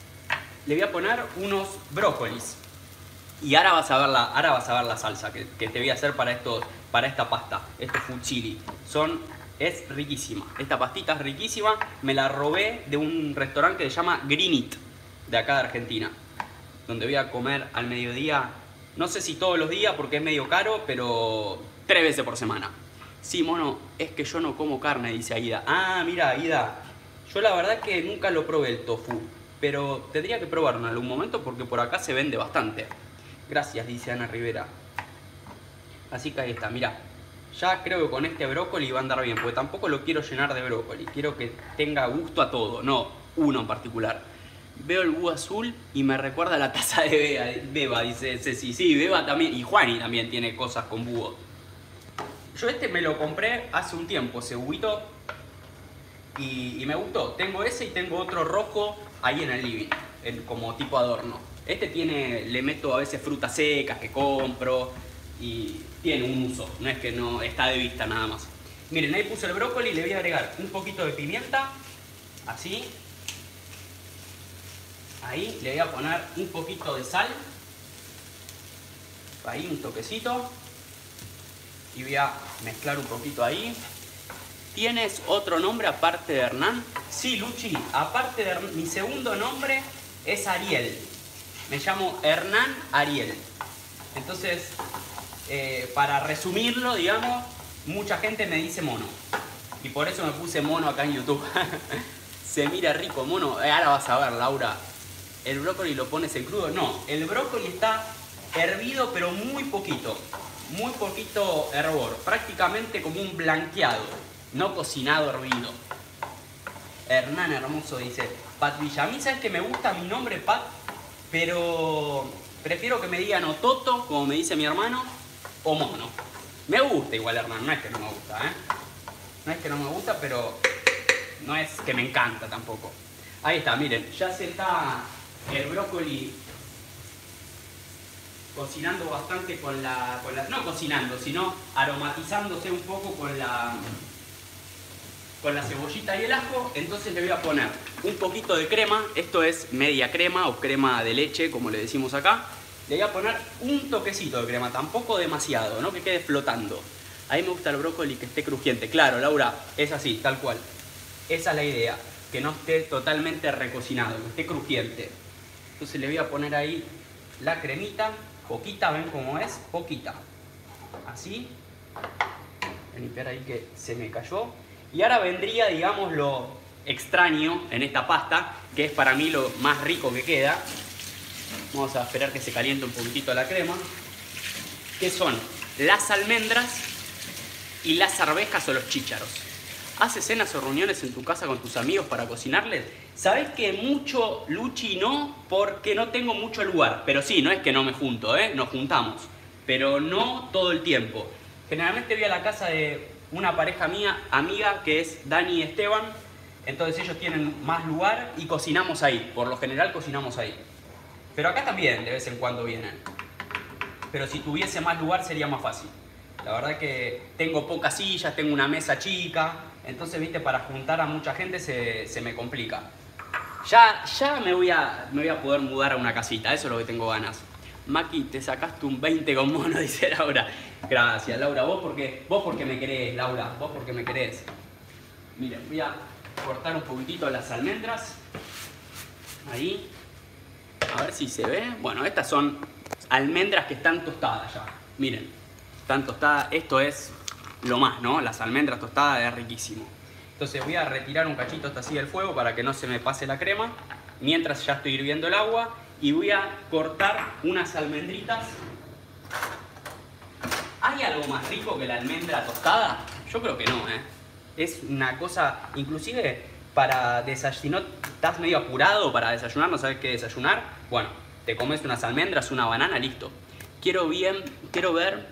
unos brócolis. Y ahora vas a ver la salsa que te voy a hacer para esta pasta, estos fusilli. Es riquísima. Esta pastita es riquísima. Me la robé de un restaurante que se llama Green It, de acá de Argentina. Donde voy a comer al mediodía, no sé si todos los días porque es medio caro, pero 3 veces por semana. Sí, mono, es que yo no como carne, dice Aida. Ah, mira, Aida. Yo la verdad que nunca lo probé el tofu, pero tendría que probarlo en algún momento porque por acá se vende bastante. Gracias, dice Ana Rivera. Así que ahí está, mirá. Ya creo que con este brócoli va a andar bien, porque tampoco lo quiero llenar de brócoli. Quiero que tenga gusto a todo, no uno en particular. Veo el búho azul y me recuerda a la taza de Beba, dice Ceci. Sí, Beba también, y Juani también tiene cosas con búho. Yo este me lo compré hace un tiempo, ese buito, y me gustó. Tengo ese y tengo otro rojo ahí en el living, como tipo adorno. Este tiene, le meto a veces frutas secas que compro y tiene un uso, no es que no está de vista nada más. Miren, ahí puse el brócoli y le voy a agregar un poquito de pimienta, así. Ahí le voy a poner un poquito de sal, ahí un toquecito, y voy a mezclar un poquito ahí. ¿Tienes otro nombre aparte de Hernán? Sí, Luchi, aparte de Hernán, mi segundo nombre es Ariel. Me llamo Hernán Ariel. Entonces, para resumirlo, digamos, mucha gente me dice mono. Y por eso me puse mono acá en YouTube. Se mira rico, mono. Ahora vas a ver, Laura. ¿El brócoli lo pones en crudo? No, el brócoli está hervido, pero muy poquito. Muy poquito hervor. Prácticamente como un blanqueado. No cocinado, hervido. Hernán hermoso dice, Pat Villa. A mí, ¿sabes que me gusta mi nombre, Pat? Pero prefiero que me digan o Toto, como me dice mi hermano, o Mono. Me gusta igual Hernán, no es que no me gusta, ¿eh? No es que no me gusta, pero no es que me encanta tampoco. Ahí está, miren, ya se está el brócoli cocinando bastante no cocinando, sino aromatizándose un poco con la cebollita y el ajo. Entonces le voy a poner un poquito de crema. Esto es media crema o crema de leche, como le decimos acá. Le voy a poner un toquecito de crema, tampoco demasiado, ¿no? Que quede flotando. A mí me gusta el brócoli que esté crujiente. Claro, Laura, es así, tal cual. Esa es la idea, que no esté totalmente recocinado, que esté crujiente. Entonces le voy a poner ahí la cremita, poquita, ¿ven cómo es? Poquita. Así. Voy a limpiar ahí que se me cayó. Y ahora vendría, digamos, lo extraño en esta pasta, que es para mí lo más rico que queda. Vamos a esperar que se caliente un poquitito la crema. Que son las almendras y las arvejas o los chícharos. ¿Haces cenas o reuniones en tu casa con tus amigos para cocinarles? Sabés que mucho, Luchi, no, porque no tengo mucho lugar. Pero sí, no es que no me junto, nos juntamos. Pero no todo el tiempo. Generalmente voy a la casa de una pareja mía, amiga, que es Dani y Esteban. Entonces ellos tienen más lugar y cocinamos ahí. Por lo general cocinamos ahí. Pero acá también de vez en cuando vienen. Pero si tuviese más lugar sería más fácil. La verdad que tengo pocas sillas, tengo una mesa chica. Entonces, viste, para juntar a mucha gente se me complica. Ya me voy a poder mudar a una casita, eso es lo que tengo ganas. Maki, te sacaste un 20 con mono, dice Laura. Gracias, Laura. Vos porque me querés, Laura. Vos porque me querés. Miren, voy a cortar un poquitito las almendras. Ahí. A ver si se ve. Bueno, estas son almendras que están tostadas ya. Miren, están tostadas. Esto es lo más, ¿no? Las almendras tostadas es riquísimo. Entonces voy a retirar un cachito hasta así del fuego para que no se me pase la crema. Mientras ya estoy hirviendo el agua. Y voy a cortar unas almendritas. ¿Hay algo más rico que la almendra tostada? Yo creo que no, ¿eh? Es una cosa, inclusive para desayunar, estás medio apurado para desayunar, no sabes qué desayunar. Bueno, te comes unas almendras, una banana, listo. Quiero ver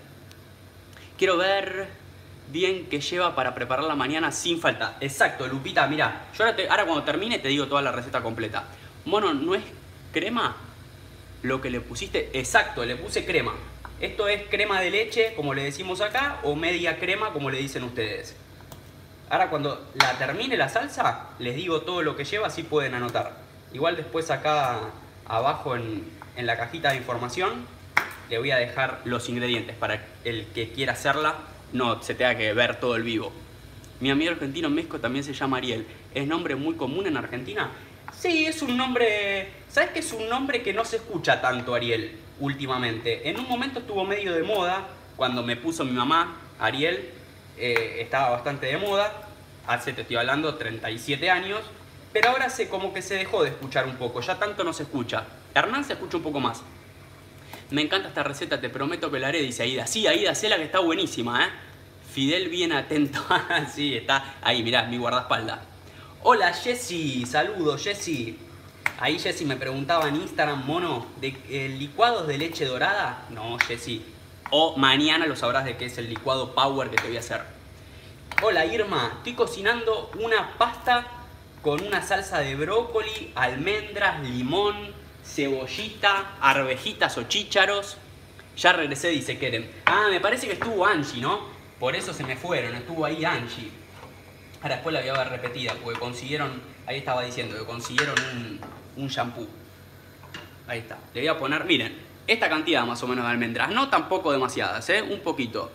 bien qué lleva para preparar la mañana sin falta. Exacto, Lupita, mira, yo ahora cuando termine te digo toda la receta completa. Mono, ¿no es crema lo que le pusiste? Exacto, le puse crema. Esto es crema de leche, como le decimos acá, o media crema, como le dicen ustedes. Ahora cuando la termine la salsa, les digo todo lo que lleva, así pueden anotar. Igual después acá abajo en la cajita de información le voy a dejar los ingredientes para el que quiera hacerla no se tenga que ver todo el vivo. Mi amigo argentino Mesco también se llama Ariel. ¿Es nombre muy común en Argentina? Sí, es un nombre... ¿Sabes que es un nombre que no se escucha tanto, Ariel, últimamente? En un momento estuvo medio de moda, cuando me puso mi mamá, Ariel, estaba bastante de moda. Hace, te estoy hablando, 37 años. Pero ahora como que se dejó de escuchar un poco, ya tanto no se escucha. Hernán se escucha un poco más. Me encanta esta receta, te prometo que la haré, dice Aida. Sí, Aida, sé la que está buenísima, ¿eh? Fidel bien atento. Sí, está ahí, mirá, mi guardaespaldas. Hola Jessy, saludos Jessy. Ahí Jessy me preguntaba en Instagram, mono, ¿de licuados de leche dorada? No, Jessy. O mañana lo sabrás de qué es el licuado Power que te voy a hacer. Hola Irma, estoy cocinando una pasta con una salsa de brócoli, almendras, limón, cebollita, arvejitas o chícharos. Ya regresé, dice Keren. Ah, me parece que estuvo Angie, ¿no? Por eso se me fueron, estuvo ahí Angie. Ahora después la voy a ver repetida, porque consiguieron, ahí estaba diciendo que consiguieron un shampoo. Ahí está. Le voy a poner, miren, esta cantidad más o menos de almendras. No tampoco demasiadas, un poquito.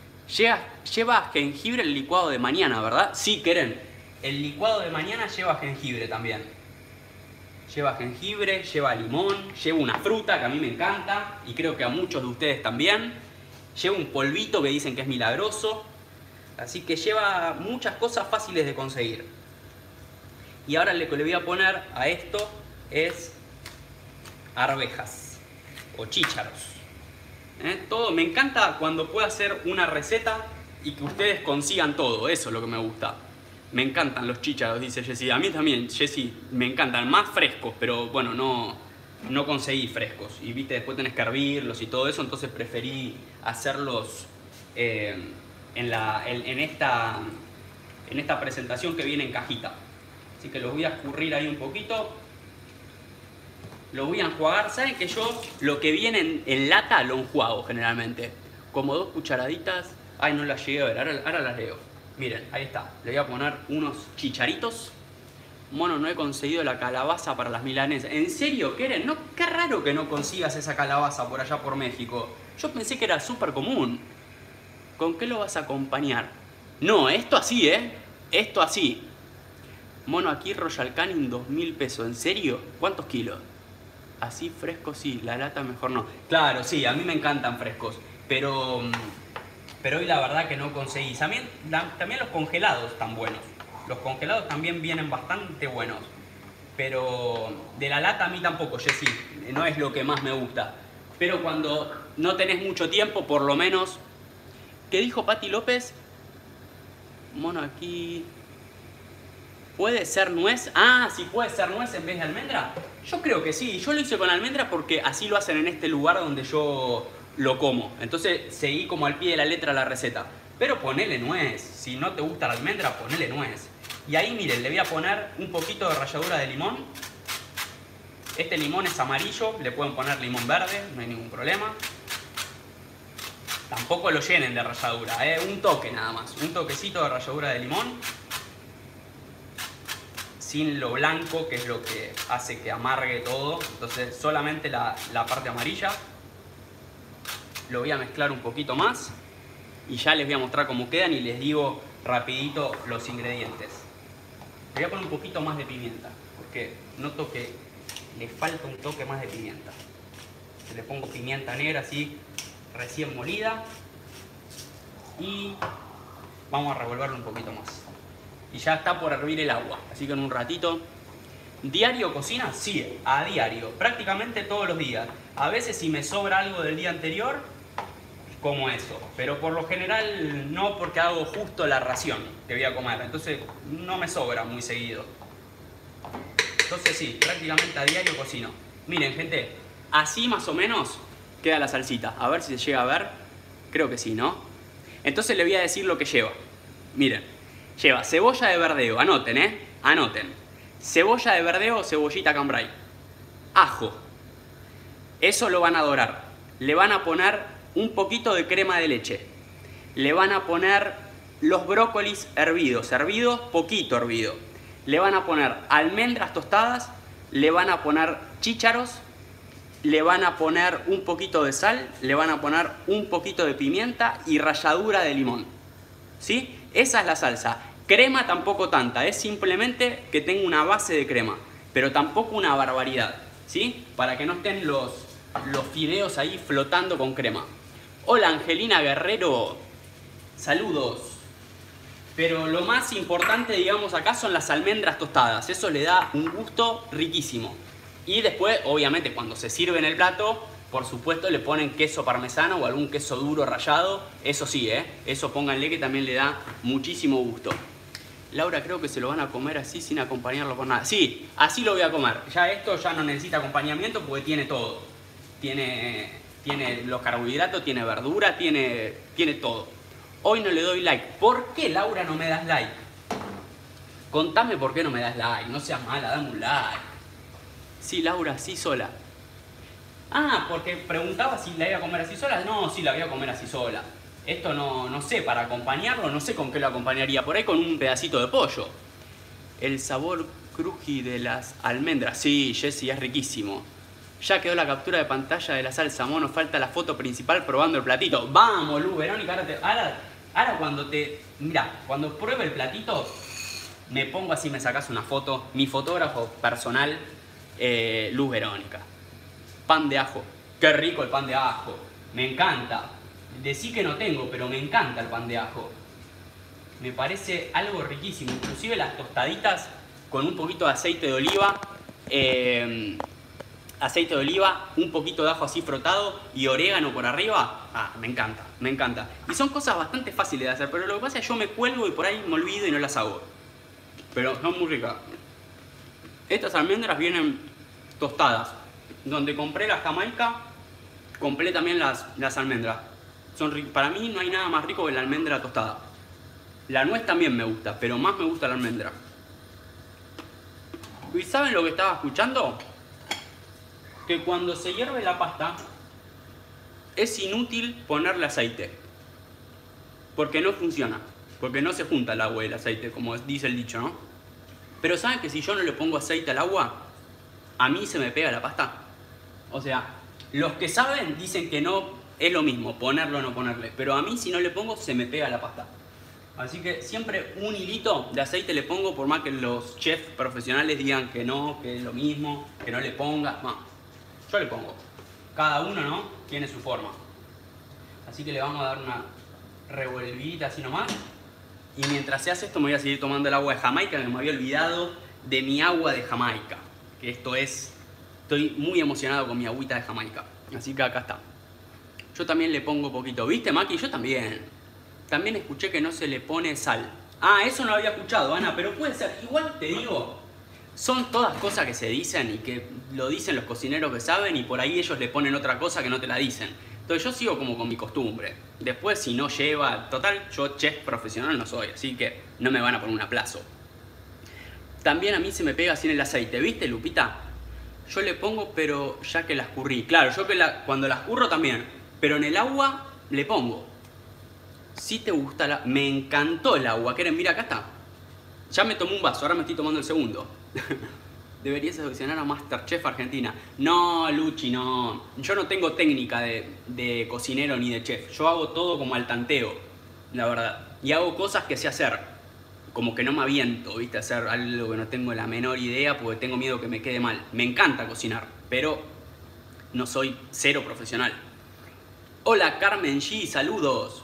Lleva jengibre el licuado de mañana, ¿verdad? Sí, Keren. El licuado de mañana lleva jengibre también. Lleva jengibre, lleva limón, lleva una fruta que a mí me encanta y creo que a muchos de ustedes también. Lleva un polvito que dicen que es milagroso. Así que lleva muchas cosas fáciles de conseguir. Y ahora lo que le voy a poner a esto es arvejas o chícharos. Todo, me encanta cuando puedo hacer una receta y que ustedes consigan todo. Eso es lo que me gusta. Me encantan los chícharos, dice Jessy. A mí también, Jessy, me encantan. Más frescos, pero bueno, no conseguí frescos. Y viste, después tenés que hervirlos y todo eso. Entonces preferí hacerlos en esta presentación que viene en cajita. Así que los voy a escurrir ahí un poquito. Los voy a enjuagar. ¿Saben que yo lo que viene en lata lo enjuago generalmente? Como 2 cucharaditas. Ay, no las llegué a ver, ahora las leo. Miren, ahí está. Le voy a poner unos chicharitos. Mono, no he conseguido la calabaza para las milanesas. ¿En serio, Keren? No, qué raro que no consigas esa calabaza por allá por México. Yo pensé que era súper común. ¿Con qué lo vas a acompañar? No, esto así, Esto así. Mono, aquí Royal Canin 2.000 pesos. ¿En serio? ¿Cuántos kilos? Así fresco sí, la lata mejor no. Claro, sí, a mí me encantan frescos. Pero hoy la verdad que no conseguí. También los congelados están buenos. Los congelados también vienen bastante buenos. Pero de la lata a mí tampoco, Jessy. No es lo que más me gusta. Pero cuando no tenés mucho tiempo, por lo menos... ¿Qué dijo Pati López? Mono, aquí... ¿Puede ser nuez? Ah, sí puede ser nuez en vez de almendra. Yo creo que sí. Yo lo hice con almendra porque así lo hacen en este lugar donde yo lo como. Entonces seguí como al pie de la letra la receta. Pero ponele nuez. Si no te gusta la almendra, ponele nuez. Y ahí, miren, le voy a poner un poquito de ralladura de limón. Este limón es amarillo. Le pueden poner limón verde, no hay ningún problema. Tampoco lo llenen de ralladura, un toque nada más. Un toquecito de ralladura de limón. Sin lo blanco, que es lo que hace que amargue todo. Entonces solamente la parte amarilla. Lo voy a mezclar un poquito más. Y ya les voy a mostrar cómo quedan y les digo rapidito los ingredientes. Le voy a poner un poquito más de pimienta. Porque noto que le falta un toque más de pimienta. Le pongo pimienta negra así, recién molida. Y vamos a revolverlo un poquito más. Y ya está por hervir el agua, así que en un ratito. ¿Diario cocina? Sí, a diario, prácticamente todos los días. A veces si me sobra algo del día anterior, como eso. Pero por lo general no, porque hago justo la ración que voy a comer. Entonces no me sobra muy seguido. Entonces sí, prácticamente a diario cocino. Miren gente, así más o menos queda la salsita. A ver si se llega a ver. Creo que sí, ¿no? Entonces le voy a decir lo que lleva. Miren. Lleva cebolla de verdeo, anoten, anoten. Cebolla de verdeo o cebollita cambray. Ajo. Eso lo van a dorar. Le van a poner un poquito de crema de leche. Le van a poner los brócolis hervidos, poquito hervido. Le van a poner almendras tostadas, le van a poner chícharos, le van a poner un poquito de sal, le van a poner un poquito de pimienta y ralladura de limón. ¿Sí? Esa es la salsa. Crema tampoco tanta, es simplemente que tenga una base de crema, pero tampoco una barbaridad, ¿sí? Para que no estén los fideos ahí flotando con crema. Hola Angelina Guerrero, saludos. Pero lo más importante, digamos, acá son las almendras tostadas, eso le da un gusto riquísimo. Y después, obviamente, cuando se sirve en el plato, Por supuesto le ponen queso parmesano o algún queso duro rallado. Eso sí, eso pónganle que también le da muchísimo gusto. Laura, creo que se lo van a comer así sin acompañarlo con nada. Sí, así lo voy a comer. Ya esto ya no necesita acompañamiento porque tiene todo. Tiene los carbohidratos, tiene verdura, tiene todo. Hoy no le doy like. ¿Por qué, Laura, no me das like? Contame por qué no me das like. No seas mala, dame un like. Sí, Laura, sí sola. Ah, porque preguntaba si la iba a comer así sola. No, sí, la voy a comer así sola. Esto no sé, para acompañarlo, no sé con qué lo acompañaría. Por ahí con un pedacito de pollo. El sabor cruji de las almendras. Sí, Jessy, es riquísimo. Ya quedó la captura de pantalla de la salsa, mono. Falta la foto principal probando el platito. Vamos, Lu, Verónica. Ahora cuando pruebe el platito, me pongo así, me sacas una foto. Mi fotógrafo personal, Luz Verónica. Pan de ajo. Qué rico el pan de ajo. Me encanta. Decí que no tengo, pero me encanta el pan de ajo. Me parece algo riquísimo. Inclusive las tostaditas con un poquito de aceite de oliva. Aceite de oliva, un poquito de ajo así frotado y orégano por arriba. Ah, me encanta, me encanta. Y son cosas bastante fáciles de hacer, pero lo que pasa es que yo me cuelgo y por ahí me olvido y no las hago. Pero son muy ricas. Estas almendras vienen tostadas. Donde compré la jamaica, compré también las almendras. Para mí no hay nada más rico que la almendra tostada. La nuez también me gusta, pero más me gusta la almendra. ¿Y saben lo que estaba escuchando? Que cuando se hierve la pasta, es inútil ponerle aceite. Porque no funciona. Porque no se junta el agua y el aceite, como dice el dicho, ¿no? Pero ¿saben que si yo no le pongo aceite al agua, a mí se me pega la pasta? O sea, los que saben dicen que no es lo mismo, ponerlo o no ponerle. Pero a mí si no le pongo, se me pega la pasta. Así que siempre un hilito de aceite le pongo, por más que los chefs profesionales digan que no, que es lo mismo, que no le ponga. No, yo le pongo. Cada uno, ¿no? Tiene su forma. Así que le vamos a dar una revolvidita así nomás. Y mientras se hace esto me voy a seguir tomando el agua de Jamaica, que me había olvidado de mi agua de Jamaica. Que esto es... Estoy muy emocionado con mi agüita de Jamaica. Así que acá está. Yo también le pongo poquito. ¿Viste, Maki? Yo también. También escuché que no se le pone sal. Ah, eso no lo había escuchado, Ana, pero puede ser. Igual te digo, son todas cosas que se dicen y que lo dicen los cocineros que saben y por ahí ellos le ponen otra cosa que no te la dicen. Entonces yo sigo como con mi costumbre. Después si no lleva... Total, yo chef profesional no soy, así que no me van a poner un aplazo. También a mí se me pega así en el aceite. ¿Viste, Lupita? Yo le pongo, pero ya que la escurrí. Claro, yo que cuando la escurro también. Pero en el agua le pongo. Si te gusta me encantó el agua. ¿Quieren? Mira, acá está. Ya me tomé un vaso, ahora me estoy tomando el segundo. Deberías audicionar a Masterchef Argentina. No, Luchi, no. Yo no tengo técnica de cocinero ni de chef. Yo hago todo como al tanteo, la verdad. Y hago cosas que sé hacer. Como que no me aviento, ¿viste? Hacer algo que no tengo la menor idea porque tengo miedo que me quede mal. Me encanta cocinar, pero no soy cero profesional. Hola, Carmen G, saludos.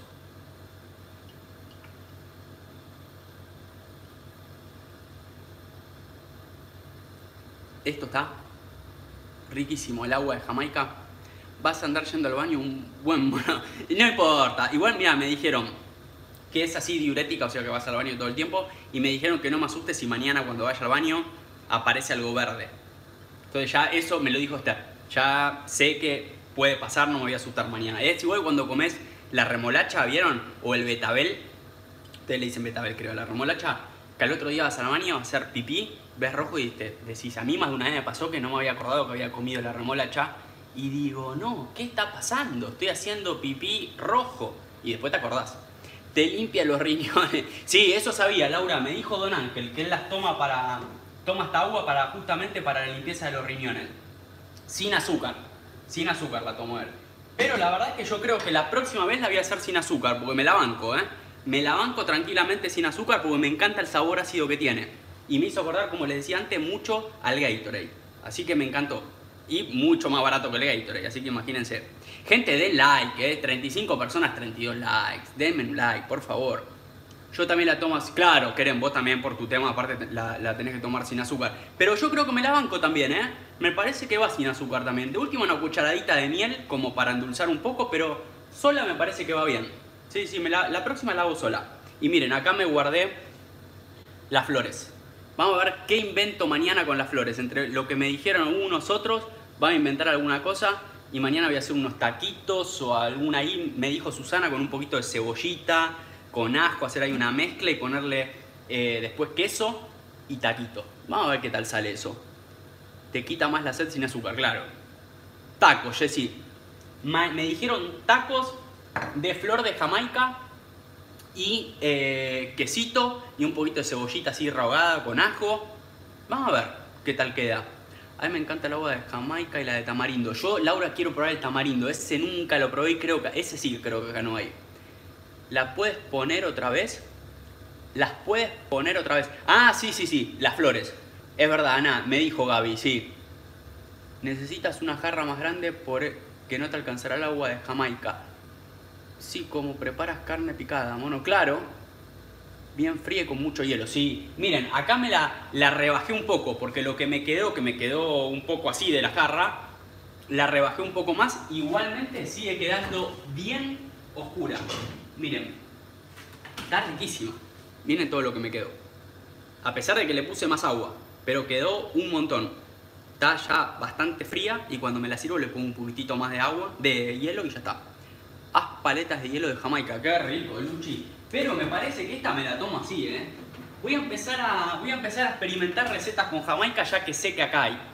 Esto está riquísimo, el agua de Jamaica. Vas a andar yendo al baño un buen... Bueno, no importa. Igual, mira, me dijeron que es así diurética, o sea que vas al baño todo el tiempo. Y me dijeron que no me asuste si mañana cuando vaya al baño aparece algo verde. Entonces ya eso me lo dijo Esther. Ya sé que puede pasar, no me voy a asustar mañana. Es igual cuando comes la remolacha, ¿vieron? O el betabel. Ustedes le dicen betabel, creo, la remolacha. Que al otro día vas al baño a hacer pipí, ves rojo y te decís, a mí más de una vez me pasó que no me había acordado que había comido la remolacha. Y digo, no, ¿qué está pasando? Estoy haciendo pipí rojo. Y después te acordás. Te limpia los riñones. Sí, eso sabía, Laura. Me dijo Don Ángel que él las toma esta agua justamente para la limpieza de los riñones. Sin azúcar. Sin azúcar la tomo él. Pero la verdad es que yo creo que la próxima vez la voy a hacer sin azúcar, porque me la banco, ¿eh? Me la banco tranquilamente sin azúcar porque me encanta el sabor ácido que tiene. Y me hizo acordar, como les decía antes, mucho al Gatorade. Así que me encantó. Y mucho más barato que el Gatorade, así que imagínense. Gente, den like, 35 personas, 32 likes. Denme un like, por favor. Yo también la tomo así. Claro, Keren, vos también por tu tema, aparte la tenés que tomar sin azúcar. Pero yo creo que me la banco también, ¿eh? Me parece que va sin azúcar también. De última una cucharadita de miel como para endulzar un poco, pero sola me parece que va bien. Sí, sí, la próxima la hago sola. Y miren, acá me guardé las flores. Vamos a ver qué invento mañana con las flores. Entre lo que me dijeron unos otros, van a inventar alguna cosa. Y mañana voy a hacer unos taquitos o alguna ahí, me dijo Susana, con un poquito de cebollita, con ajo, hacer ahí una mezcla y ponerle después queso y taquito. Vamos a ver qué tal sale eso. Te quita más la sed sin azúcar, claro. Tacos, Jessy. Me dijeron tacos de flor de Jamaica y quesito y un poquito de cebollita así rehogada con ajo. Vamos a ver qué tal queda. A mí me encanta el agua de Jamaica y la de tamarindo. Yo, Laura, quiero probar el tamarindo. Ese nunca lo probé y creo que... Ese sí creo que acá no hay. ¿La puedes poner otra vez? ¿Las puedes poner otra vez? Ah, sí, sí, sí. Las flores. Es verdad, Ana. Me dijo Gaby, sí. Necesitas una jarra más grande porque no te alcanzará el agua de Jamaica. Sí, como preparas carne picada, mono. Claro. Bien fría y con mucho hielo, sí. Miren, acá me la rebajé un poco, porque lo que me quedó un poco así de la jarra, la rebajé un poco más. Igualmente sigue quedando bien oscura. Miren, está riquísima. Miren todo lo que me quedó. A pesar de que le puse más agua, pero quedó un montón. Está ya bastante fría y cuando me la sirvo le pongo un poquitito más de agua, de hielo y ya está. Haz paletas de hielo de Jamaica, qué rico, Luchi. Pero me parece que esta me la tomo así, ¿eh? Voy a empezar a experimentar recetas con Jamaica, ya que sé que acá hay.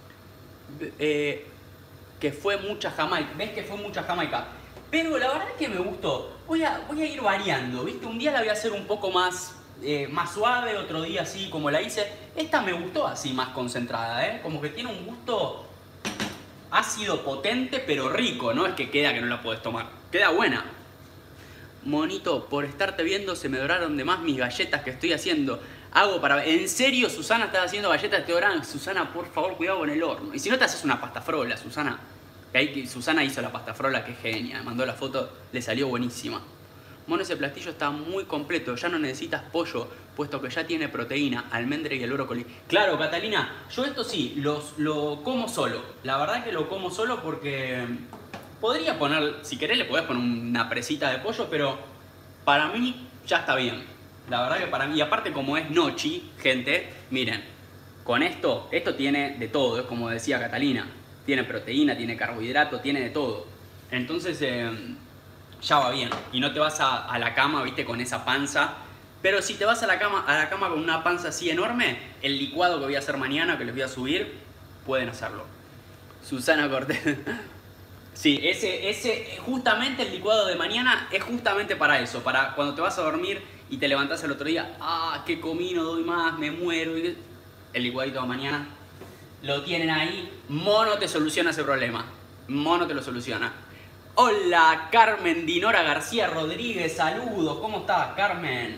Que fue mucha Jamaica. ¿Ves que fue mucha Jamaica? Pero la verdad es que me gustó. Voy a ir variando, ¿viste? Un día la voy a hacer un poco más suave, otro día así como la hice. Esta me gustó así más concentrada, ¿eh? Como que tiene un gusto ácido potente, pero rico. No es que queda que no la puedes tomar. Queda buena. Monito, por estarte viendo se me doraron de más mis galletas que estoy haciendo. Hago para... ¿En serio, Susana, estás haciendo galletas que te doran? Susana, por favor, cuidado con el horno. Y si no te haces una pasta frola, Susana. Que ahí Susana hizo la pasta frola, que genia. Me mandó la foto, le salió buenísima. Mono, ese platillo está muy completo. Ya no necesitas pollo, puesto que ya tiene proteína, almendra y el brócoli. Claro, Catalina, yo esto sí, lo como solo. La verdad es que lo como solo porque... Podría poner, si querés le podés poner una presita de pollo, pero para mí ya está bien. La verdad que para mí, y aparte como es nochi, gente, miren, con esto tiene de todo, es como decía Catalina. Tiene proteína, tiene carbohidrato, tiene de todo. Entonces ya va bien. Y no te vas a la cama, viste, con esa panza. Pero si te vas a la cama con una panza así enorme, el licuado que voy a hacer mañana, que les voy a subir, pueden hacerlo. Susana Cortés. Sí, justamente el licuado de mañana es justamente para eso, para cuando te vas a dormir y te levantás el otro día, qué comí, no doy más, me muero. El licuadito de mañana lo tienen ahí, Mono te soluciona ese problema, Mono te lo soluciona. Hola, Carmen Dinora García Rodríguez, saludos, ¿cómo estás, Carmen?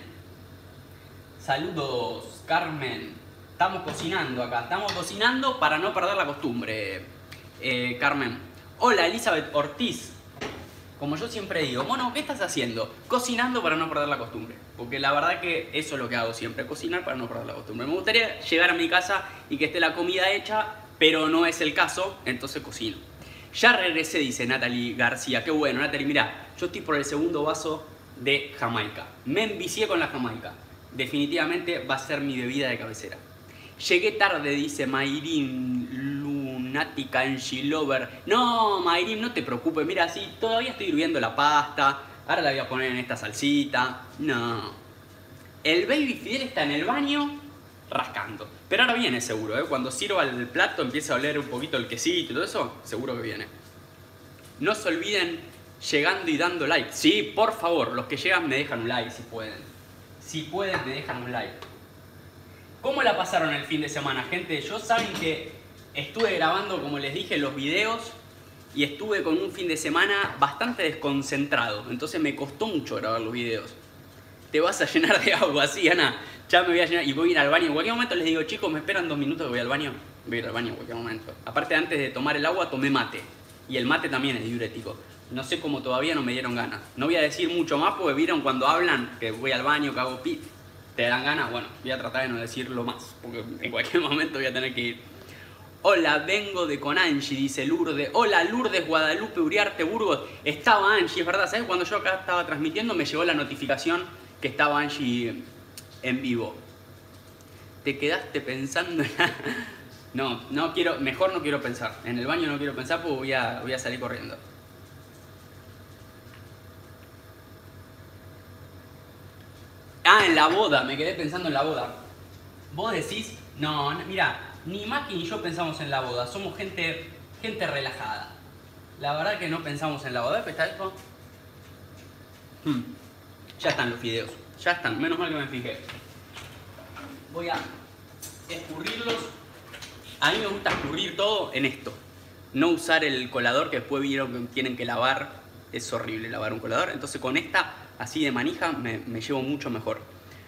Saludos, Carmen. Estamos cocinando acá, estamos cocinando para no perder la costumbre, Carmen. Hola, Elizabeth Ortiz. Como yo siempre digo, Mono, ¿qué estás haciendo? Cocinando para no perder la costumbre. Porque la verdad que eso es lo que hago siempre, cocinar para no perder la costumbre. Me gustaría llegar a mi casa y que esté la comida hecha, pero no es el caso, entonces cocino. Ya regresé, dice Natalie García. Qué bueno, Natalie, mirá, yo estoy por el segundo vaso de Jamaica. Me envicié con la Jamaica. Definitivamente va a ser mi bebida de cabecera. Llegué tarde, dice Mayrin Lunática Angilover. No, Mayrin, no te preocupes. Mira, sí, todavía estoy hirviendo la pasta. Ahora la voy a poner en esta salsita. No. El baby Fidel está en el baño rascando. Pero ahora viene seguro, ¿eh? Cuando sirva el plato empieza a oler un poquito el quesito y todo eso, seguro que viene. No se olviden llegando y dando like. Sí, por favor, los que llegan me dejan un like si pueden. Si pueden, me dejan un like. ¿Cómo la pasaron el fin de semana, gente? Yo saben que estuve grabando, como les dije, los videos y estuve con un fin de semana bastante desconcentrado. Entonces me costó mucho grabar los videos. Te vas a llenar de agua, sí, Ana. Ya me voy a llenar y voy a ir al baño. En cualquier momento les digo, chicos, ¿me esperan 2 minutos que voy al baño? Voy a ir al baño en cualquier momento. Aparte, antes de tomar el agua, tomé mate. Y el mate también es diurético. No sé cómo todavía no me dieron ganas. No voy a decir mucho más porque vieron cuando hablan que voy al baño, que hago pis. ¿Te dan ganas? Bueno, voy a tratar de no decirlo más porque en cualquier momento voy a tener que ir. Hola, vengo de con Angie, dice Lourdes. Hola, Lourdes, Guadalupe, Uriarte, Burgos. Estaba Angie, es verdad. ¿Sabes? Cuando yo acá estaba transmitiendo me llegó la notificación que estaba Angie en vivo. ¿Te quedaste pensando en la... No, no quiero, mejor no quiero pensar. En el baño no quiero pensar porque voy a salir corriendo. Ah, en la boda, me quedé pensando en la boda. Vos decís, no, mira, ni Maki ni yo pensamos en la boda, somos gente relajada. La verdad que no pensamos en la boda. ¿Está esto? Ya están los fideos, ya están, menos mal que me fijé. Voy a escurrirlos. A mí me gusta escurrir todo en esto. No usar el colador que después vieron que tienen que lavar. Es horrible lavar un colador. Entonces con esta, así de manija, me llevo mucho mejor.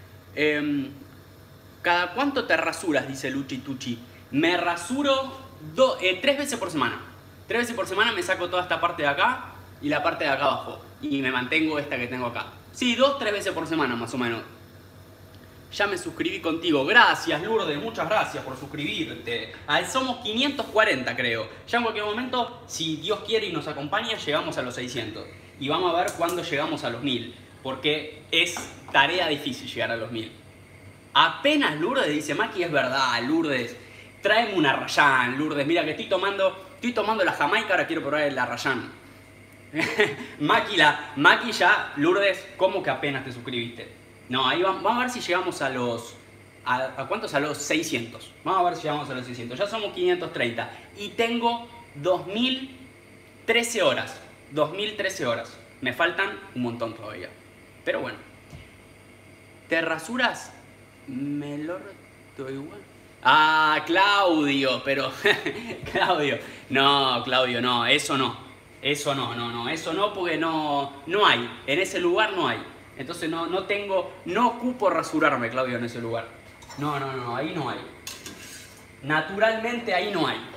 ¿Cada cuánto te rasuras? Dice Luchi Tucci. Me rasuro 3 veces por semana. 3 veces por semana me saco toda esta parte de acá y la parte de acá abajo. Y me mantengo esta que tengo acá. Sí, 2-3 veces por semana más o menos. Ya me suscribí contigo. Gracias, Lourdes. Muchas gracias por suscribirte. Somos 540, creo. Ya en cualquier momento, si Dios quiere y nos acompaña, llegamos a los 600. Y vamos a ver cuándo llegamos a los 1000. Porque es tarea difícil llegar a los 1000. Apenas Lourdes dice, Maki, es verdad, Lourdes. Tráeme una Rayán, Lourdes. Mira que estoy tomando la Jamaica, ahora quiero probar la Rayán. Maki ya, Lourdes, ¿cómo que apenas te suscribiste? No, ahí vamos a ver si llegamos a los... ¿A cuántos? A los 600. Vamos a ver si llegamos a los 600. Ya somos 530. Y tengo 2013 horas. 2013 horas. Me faltan un montón todavía. Pero bueno. ¿Te rasuras? Me lo reto igual. Ah, Claudio, pero... Claudio. No, Claudio, no. Eso no. Eso no. Eso no porque no hay. En ese lugar no hay. Entonces no ocupo rasurarme, Claudio, en ese lugar. No, ahí no hay. Naturalmente ahí no hay.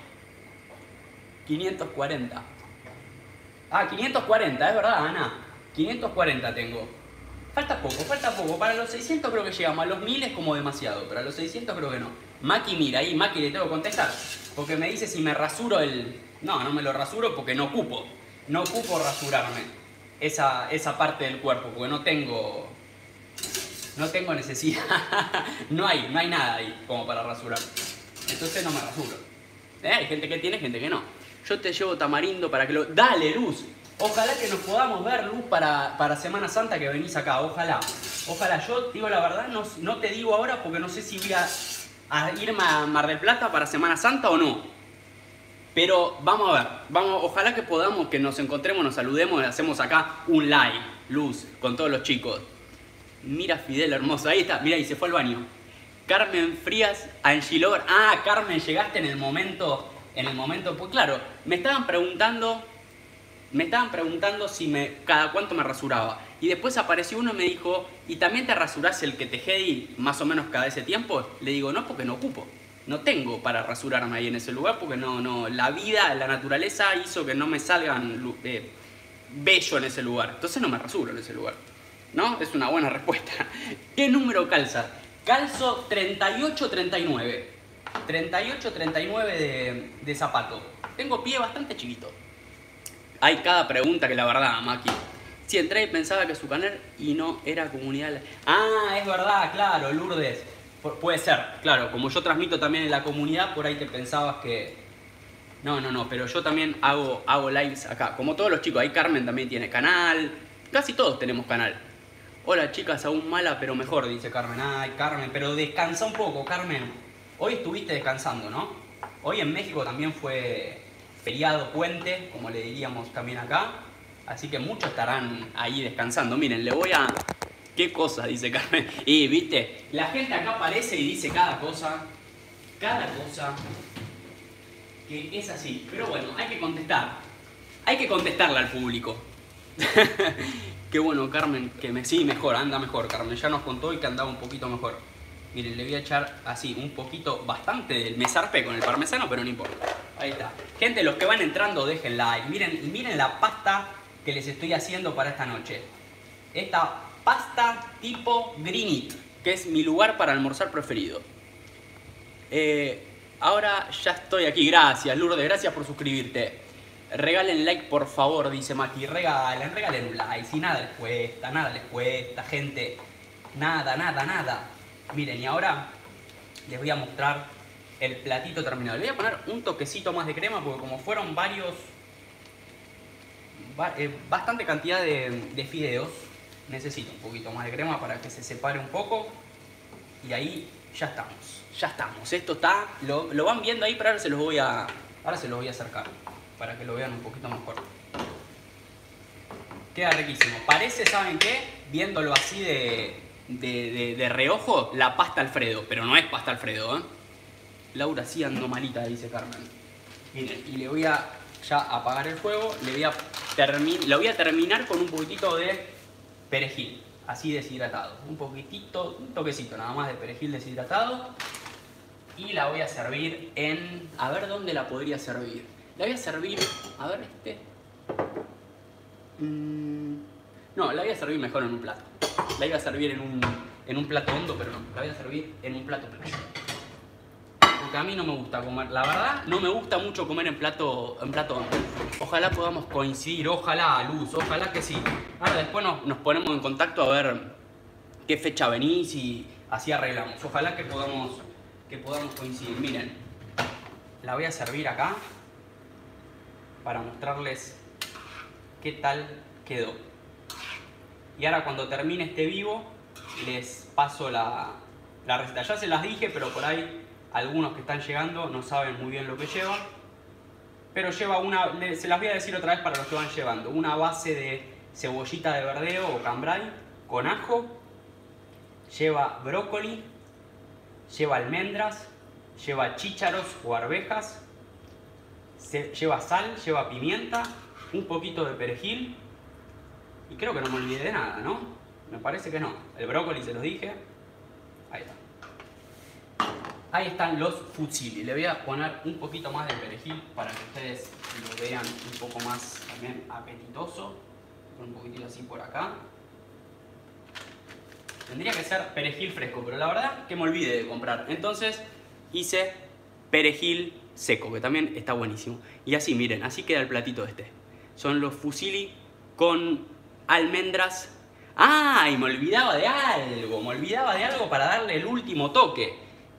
540. Ah, 540, es verdad, Ana. 540 tengo. Falta poco. Para los 600 creo que llegamos. A los 1000 es como demasiado, pero a los 600 creo que no. Maki, mira, ahí Maki le tengo que contestar. Porque me dice si me rasuro el... No me lo rasuro porque no ocupo. No ocupo rasurarme. Esa parte del cuerpo, porque no tengo necesidad. no hay nada ahí como para rasurar. Entonces no me rasuro. Hay gente que tiene, gente que no. Yo te llevo tamarindo para que lo... Dale, Luz. Ojalá que nos podamos ver, Luz, para Semana Santa que venís acá. Ojalá. Yo digo la verdad, no te digo ahora porque no sé si voy a irme a Mar del Plata para Semana Santa o no. Pero vamos a ver, ojalá que podamos, que nos encontremos, nos saludemos y hacemos acá un live, Luz, con todos los chicos. Mira Fidel, hermoso, ahí está, mira, y se fue al baño. Carmen Frías, Angie Lover. Ah, Carmen, llegaste en el momento, pues claro, me estaban preguntando si cada cuánto me rasuraba. Y después apareció uno y me dijo, ¿y también te rasurás el que te jedi más o menos cada ese tiempo? Le digo, no, porque no ocupo. No tengo para rasurarme ahí en ese lugar porque la vida, la naturaleza hizo que no me salgan bello en ese lugar. Entonces no me rasuro en ese lugar. ¿No? Es una buena respuesta. ¿Qué número calzas? Calzo 38-39. 38-39 de zapato. Tengo pie bastante chiquito. Hay cada pregunta que la verdad, Maki. Si entré y pensaba que su canal y no era comunidad. Ah, es verdad, claro, Lourdes. Puede ser, claro, como yo transmito también en la comunidad, por ahí te pensabas que... No, pero yo también hago lives acá, como todos los chicos. Ahí Carmen también tiene canal, casi todos tenemos canal. Hola chicas, aún mala pero mejor, dice Carmen. Ay, Carmen, pero descansa un poco, Carmen. Hoy estuviste descansando, ¿no? Hoy en México también fue feriado, puente, como le diríamos también acá. Así que muchos estarán ahí descansando. Miren, le voy a... ¿Qué cosa? Dice Carmen. Y, viste, la gente acá aparece y dice cada cosa que es así. Pero bueno, hay que contestar. Hay que contestarle al público. Qué bueno, Carmen, que sí, mejor, anda mejor, Carmen. Ya nos contó y que andaba un poquito mejor. Miren, le voy a echar así, un poquito, bastante. Me zarpé con el parmesano, pero no importa. Ahí está. Gente, los que van entrando, dejen like. Miren la pasta que les estoy haciendo para esta noche. Esta pasta tipo Greenit, que es mi lugar para almorzar preferido. Ahora ya estoy aquí. Gracias, Lourdes, gracias por suscribirte. Regalen like, por favor, dice Maki. Regalen un like. Si nada les cuesta, gente. Nada. Miren, y ahora les voy a mostrar el platito terminado. Le voy a poner un toquecito más de crema porque como fueron bastante cantidad de fideos, necesito un poquito más de crema para que se separe un poco. Y ahí ya estamos. Esto está, lo van viendo ahí, pero ahora se los voy a acercar para que lo vean un poquito mejor. Queda riquísimo. Parece, ¿saben qué? Viéndolo así de reojo, la pasta Alfredo, pero no es pasta Alfredo, ¿eh? Laura sí ando malita, dice Carmen. Miren, y le voy a ya apagar el fuego, lo voy a terminar con un poquitito de perejil, así deshidratado. Un toquecito nada más de perejil deshidratado. Y la voy a servir en... A ver dónde la podría servir. La voy a servir... A ver, No, la voy a servir mejor en un plato. La iba a servir en un plato hondo, pero no. La voy a servir en un plato plano. Porque a mí no me gusta comer. La verdad, no me gusta mucho comer en plato hondo. Ojalá podamos coincidir. Ojalá, Luz. Ojalá que sí. Ahora después nos ponemos en contacto a ver qué fecha venís y así arreglamos. Ojalá que podamos coincidir. Miren, la voy a servir acá para mostrarles qué tal quedó. Y ahora cuando termine este vivo les paso la receta. Ya se las dije, pero por ahí algunos que están llegando no saben muy bien lo que lleva. Pero lleva se las voy a decir otra vez para los que van llevando. Una base de cebollita de verdeo o cambray con ajo. Lleva brócoli. Lleva almendras, lleva chícharos o arvejas, lleva sal, lleva pimienta, un poquito de perejil y creo que no me olvidé de nada, ¿no? Me parece que no. El brócoli se los dije. Ahí está. Ahí están los fusilli. Le voy a poner un poquito más de perejil para que ustedes lo vean un poco más también apetitoso. Un poquitito así por acá. Tendría que ser perejil fresco, pero la verdad que me olvidé de comprar. Entonces hice perejil seco, que también está buenísimo. Y así, miren, así queda el platito este. Son los fusilli con almendras. ¡Ah! Y me olvidaba de algo para darle el último toque.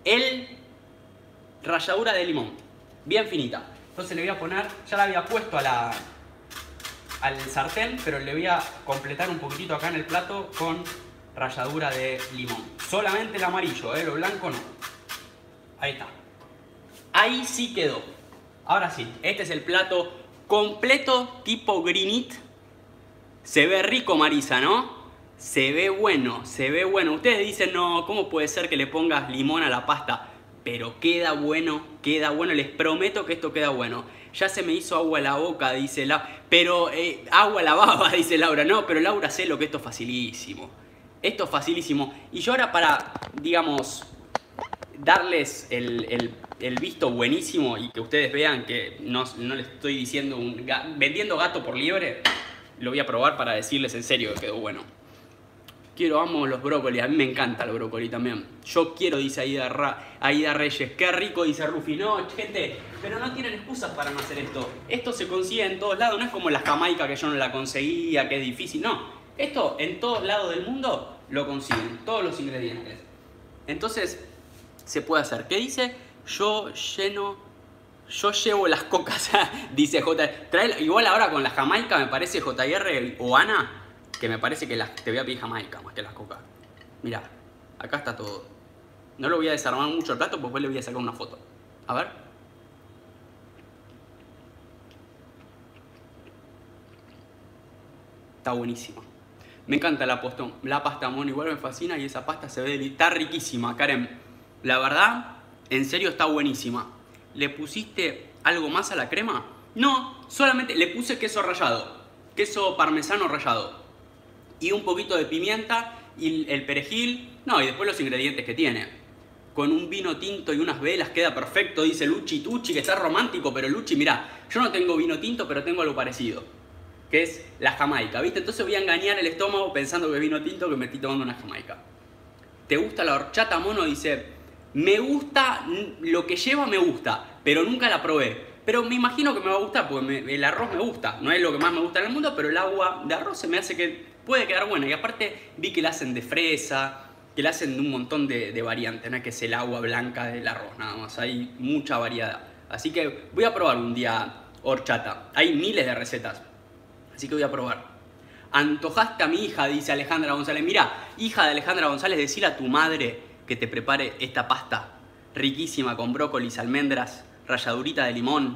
Ralladura de limón. Bien finita. Entonces le voy a poner, ya la había puesto al sartén, pero le voy a completar un poquitito acá en el plato con ralladura de limón. Solamente el amarillo, lo blanco no. Ahí está. Ahí sí quedó. Ahora sí, este es el plato completo tipo Greenit. Se ve rico, Marisa, ¿no? Se ve bueno, se ve bueno. Ustedes dicen, no, ¿cómo puede ser que le pongas limón a la pasta? Pero queda bueno, les prometo que esto queda bueno. Ya se me hizo agua a la boca, dice Laura. Pero, agua a la baba, dice Laura. No, pero Laura, sé lo que esto es facilísimo. Esto es facilísimo. Y yo ahora para, digamos, darles el visto buenísimo y que ustedes vean que no les estoy diciendo vendiendo gato por liebre, lo voy a probar para decirles en serio que quedó bueno. Amo los brócolis, a mí me encanta el brócoli también. Yo quiero, dice Aida Reyes. Qué rico, dice Rufi. No, gente, pero no tienen excusas para no hacer esto. Esto se consigue en todos lados, no es como la jamaica que yo no la conseguía, que es difícil, no. Esto en todos lados del mundo lo consiguen, todos los ingredientes. Entonces, se puede hacer. ¿Qué dice? Yo llevo las cocas, dice J. Igual ahora con la jamaica me parece JR o Ana, que me parece que te voy a pedir jamaica más que las cocas. Mirá, acá está todo. No lo voy a desarmar mucho el plato, porque después le voy a sacar una foto. A ver. Está buenísima. Me encanta la pasta mono, igual me fascina y esa pasta se ve está riquísima, Karen. La verdad, en serio está buenísima. ¿Le pusiste algo más a la crema? No, solamente le puse queso rallado, queso parmesano rallado y un poquito de pimienta y el perejil, no, y después los ingredientes que tiene. Con un vino tinto y unas velas queda perfecto, dice Luchi Tucci, que está romántico, pero Luchi, mirá, yo no tengo vino tinto, pero tengo algo parecido. que es la jamaica, ¿viste? Entonces voy a engañar el estómago pensando que es vino tinto, que me estoy tomando una jamaica. ¿Te gusta la horchata, mono? Dice, me gusta, lo que lleva me gusta, pero nunca la probé. Pero me imagino que me va a gustar, porque el arroz me gusta. No es lo que más me gusta en el mundo, pero el agua de arroz se me hace que puede quedar buena. Y aparte vi que la hacen de fresa, que la hacen de un montón de variantes. No es que es el agua blanca del arroz, nada más. Hay mucha variedad. Así que voy a probar un día horchata. Hay miles de recetas. Así que voy a probar. Antojaste a mi hija, dice Alejandra González. Mira, hija de Alejandra González, decile a tu madre que te prepare esta pasta riquísima con brócolis, almendras, ralladurita de limón.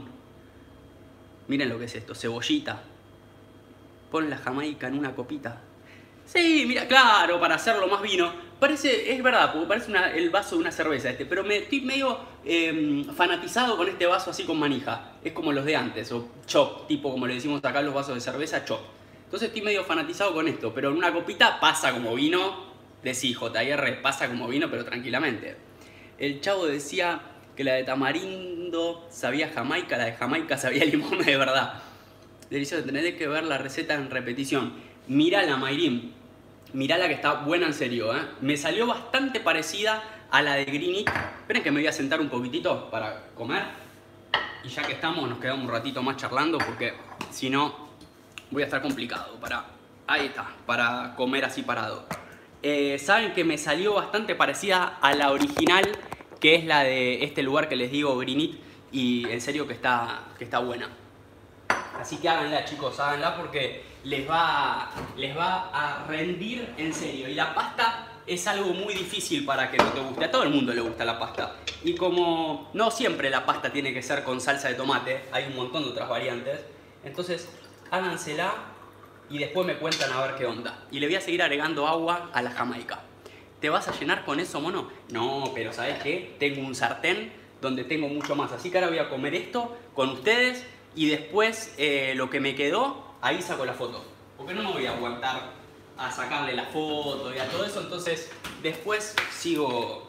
Miren lo que es esto, cebollita. Pon la jamaica en una copita. Sí, mira, claro, para hacerlo más vino. Parece, es verdad, porque parece el vaso de una cerveza este, pero me estoy medio fanatizado con este vaso así con manija. Es como los de antes, o chop, tipo como le decimos acá los vasos de cerveza, chop. Entonces estoy medio fanatizado con esto, pero en una copita pasa como vino. Decí, JR, pasa como vino, pero tranquilamente. El chavo decía que la de tamarindo sabía jamaica, la de jamaica sabía limón, de verdad. Delicioso, tenés que ver la receta en repetición. Mirala, Mayrin. Mirala que está buena en serio, ¿eh? Me salió bastante parecida a la de Green It. Esperen que me voy a sentar un poquitito para comer. Y ya que estamos, nos quedamos un ratito más charlando porque si no voy a estar complicado ahí está, para comer así parado. Saben que me salió bastante parecida a la original, que es la de este lugar que les digo, Green It, y en serio que está buena. Así que háganla, chicos, háganla porque les va a rendir en serio. Y la pasta es algo muy difícil para que no te guste. A todo el mundo le gusta la pasta. Y como no siempre la pasta tiene que ser con salsa de tomate, hay un montón de otras variantes. Entonces, hágansela y después me cuentan a ver qué onda. Y le voy a seguir agregando agua a la jamaica. ¿Te vas a llenar con eso, mono? No, pero ¿sabes qué? Tengo un sartén donde tengo mucho más. Así que ahora voy a comer esto con ustedes y después lo que me quedó, ahí saco la foto. Porque no me voy a aguantar a sacarle la foto y a todo eso. Entonces después sirvo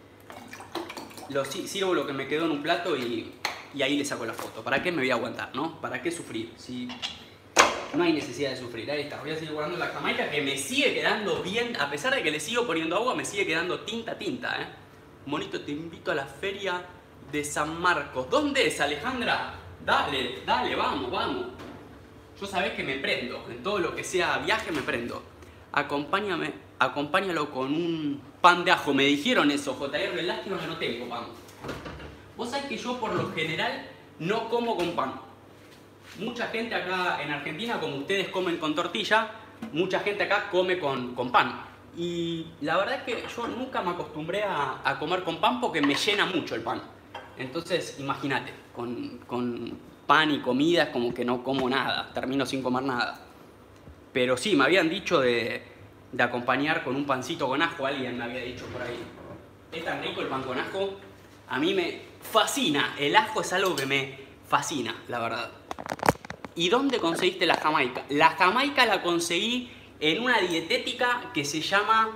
lo que me quedó en un plato y ahí le saco la foto. ¿Para qué me voy a aguantar, no? ¿Para qué sufrir? Si no hay necesidad de sufrir. Ahí está, voy a seguir guardando la jamaica que me sigue quedando bien. A pesar de que le sigo poniendo agua, me sigue quedando tinta, ¿eh? Monito, te invito a la feria de San Marcos. ¿Dónde es, Alejandra? Dale, vamos. Yo sabés que me prendo. En todo lo que sea viaje me prendo. Acompáñalo con un pan de ajo. Me dijeron eso, JR. Lástima que no tengo pan. Vos sabés que yo por lo general no como con pan. Mucha gente acá en Argentina, como ustedes comen con tortilla, mucha gente acá come con pan. Y la verdad es que yo nunca me acostumbré a comer con pan porque me llena mucho el pan. Entonces, imagínate, con pan y comida es como que no como nada, termino sin comer nada. Pero sí, me habían dicho de acompañar con un pancito con ajo, alguien me había dicho por ahí. Es tan rico el pan con ajo, a mí me fascina, el ajo es algo que me fascina, la verdad. ¿Y dónde conseguiste la jamaica? La jamaica la conseguí en una dietética que se llama...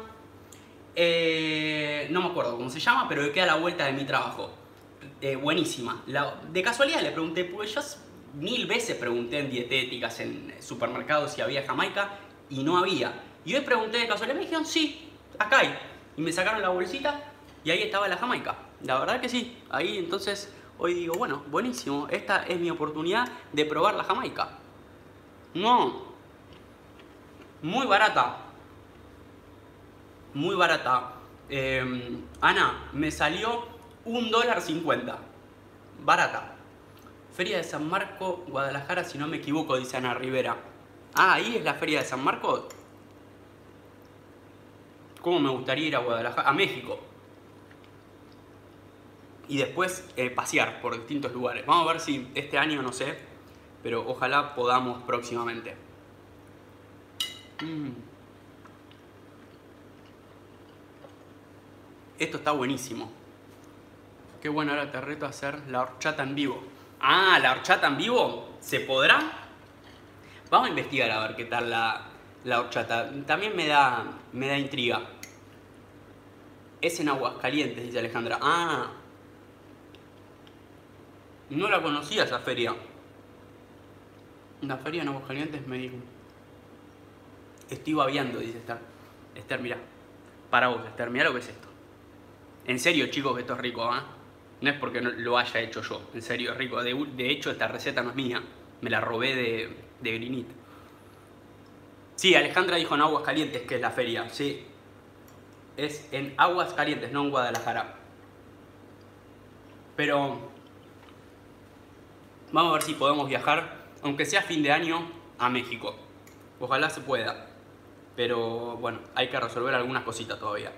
no me acuerdo cómo se llama, pero que queda a la vuelta de mi trabajo. Buenísima. De casualidad le pregunté, pues yo 1000 veces pregunté en dietéticas, en supermercados si había jamaica y no había. Y hoy pregunté de casualidad y me dijeron, sí, acá hay. Y me sacaron la bolsita y ahí estaba la jamaica. La verdad que sí. Ahí entonces hoy digo, bueno, buenísimo. Esta es mi oportunidad de probar la jamaica. No. Muy barata. Muy barata. Ana, me salió $1.50. Barata. Feria de San Marcos, Guadalajara, si no me equivoco, dice Ana Rivera. Ah, ahí es la Feria de San Marcos. ¿Cómo me gustaría ir a Guadalajara? A México. Y después pasear por distintos lugares. Vamos a ver si este año, no sé, pero ojalá podamos próximamente. Esto está buenísimo. Qué bueno, ahora te reto a hacer la horchata en vivo. Ah, ¿la horchata en vivo? ¿Se podrá? Vamos a investigar a ver qué tal la horchata. También me da intriga. Es en Aguascalientes, dice Alejandra. Ah, no la conocía esa feria. En la feria en Aguascalientes me dijo. Estoy babeando, dice Esther. Esther, mirá. Para vos, Esther, mirá lo que es esto. En serio, chicos, que esto es rico, ¿eh? No es porque no lo haya hecho yo. En serio, es rico. De hecho, esta receta no es mía. Me la robé de Greenit. Sí, Alejandra dijo en Aguascalientes que es la feria. Sí. Es en Aguascalientes, no en Guadalajara. Pero vamos a ver si podemos viajar, aunque sea fin de año, a México. Ojalá se pueda. Pero bueno, hay que resolver algunas cositas todavía.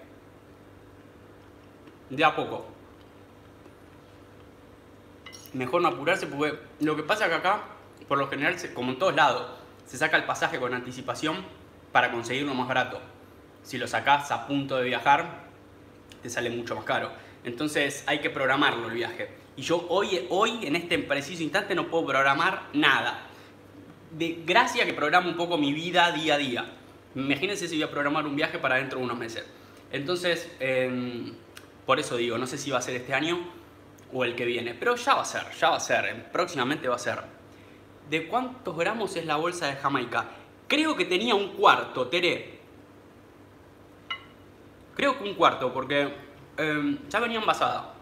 De a poco. Mejor no apurarse porque lo que pasa es que acá, por lo general, como en todos lados, se saca el pasaje con anticipación para conseguirlo más barato. Si lo sacás a punto de viajar, te sale mucho más caro. Entonces hay que programarlo el viaje. Y yo hoy en este preciso instante no puedo programar nada. De gracia que programo un poco mi vida día a día. Imagínense si voy a programar un viaje para dentro de unos meses. Entonces, por eso digo, no sé si va a ser este año o el que viene. Pero ya va a ser, próximamente va a ser. ¿De cuántos gramos es la bolsa de Jamaica? Creo que tenía un cuarto, Tere. Creo que un cuarto, porque ya venía envasada.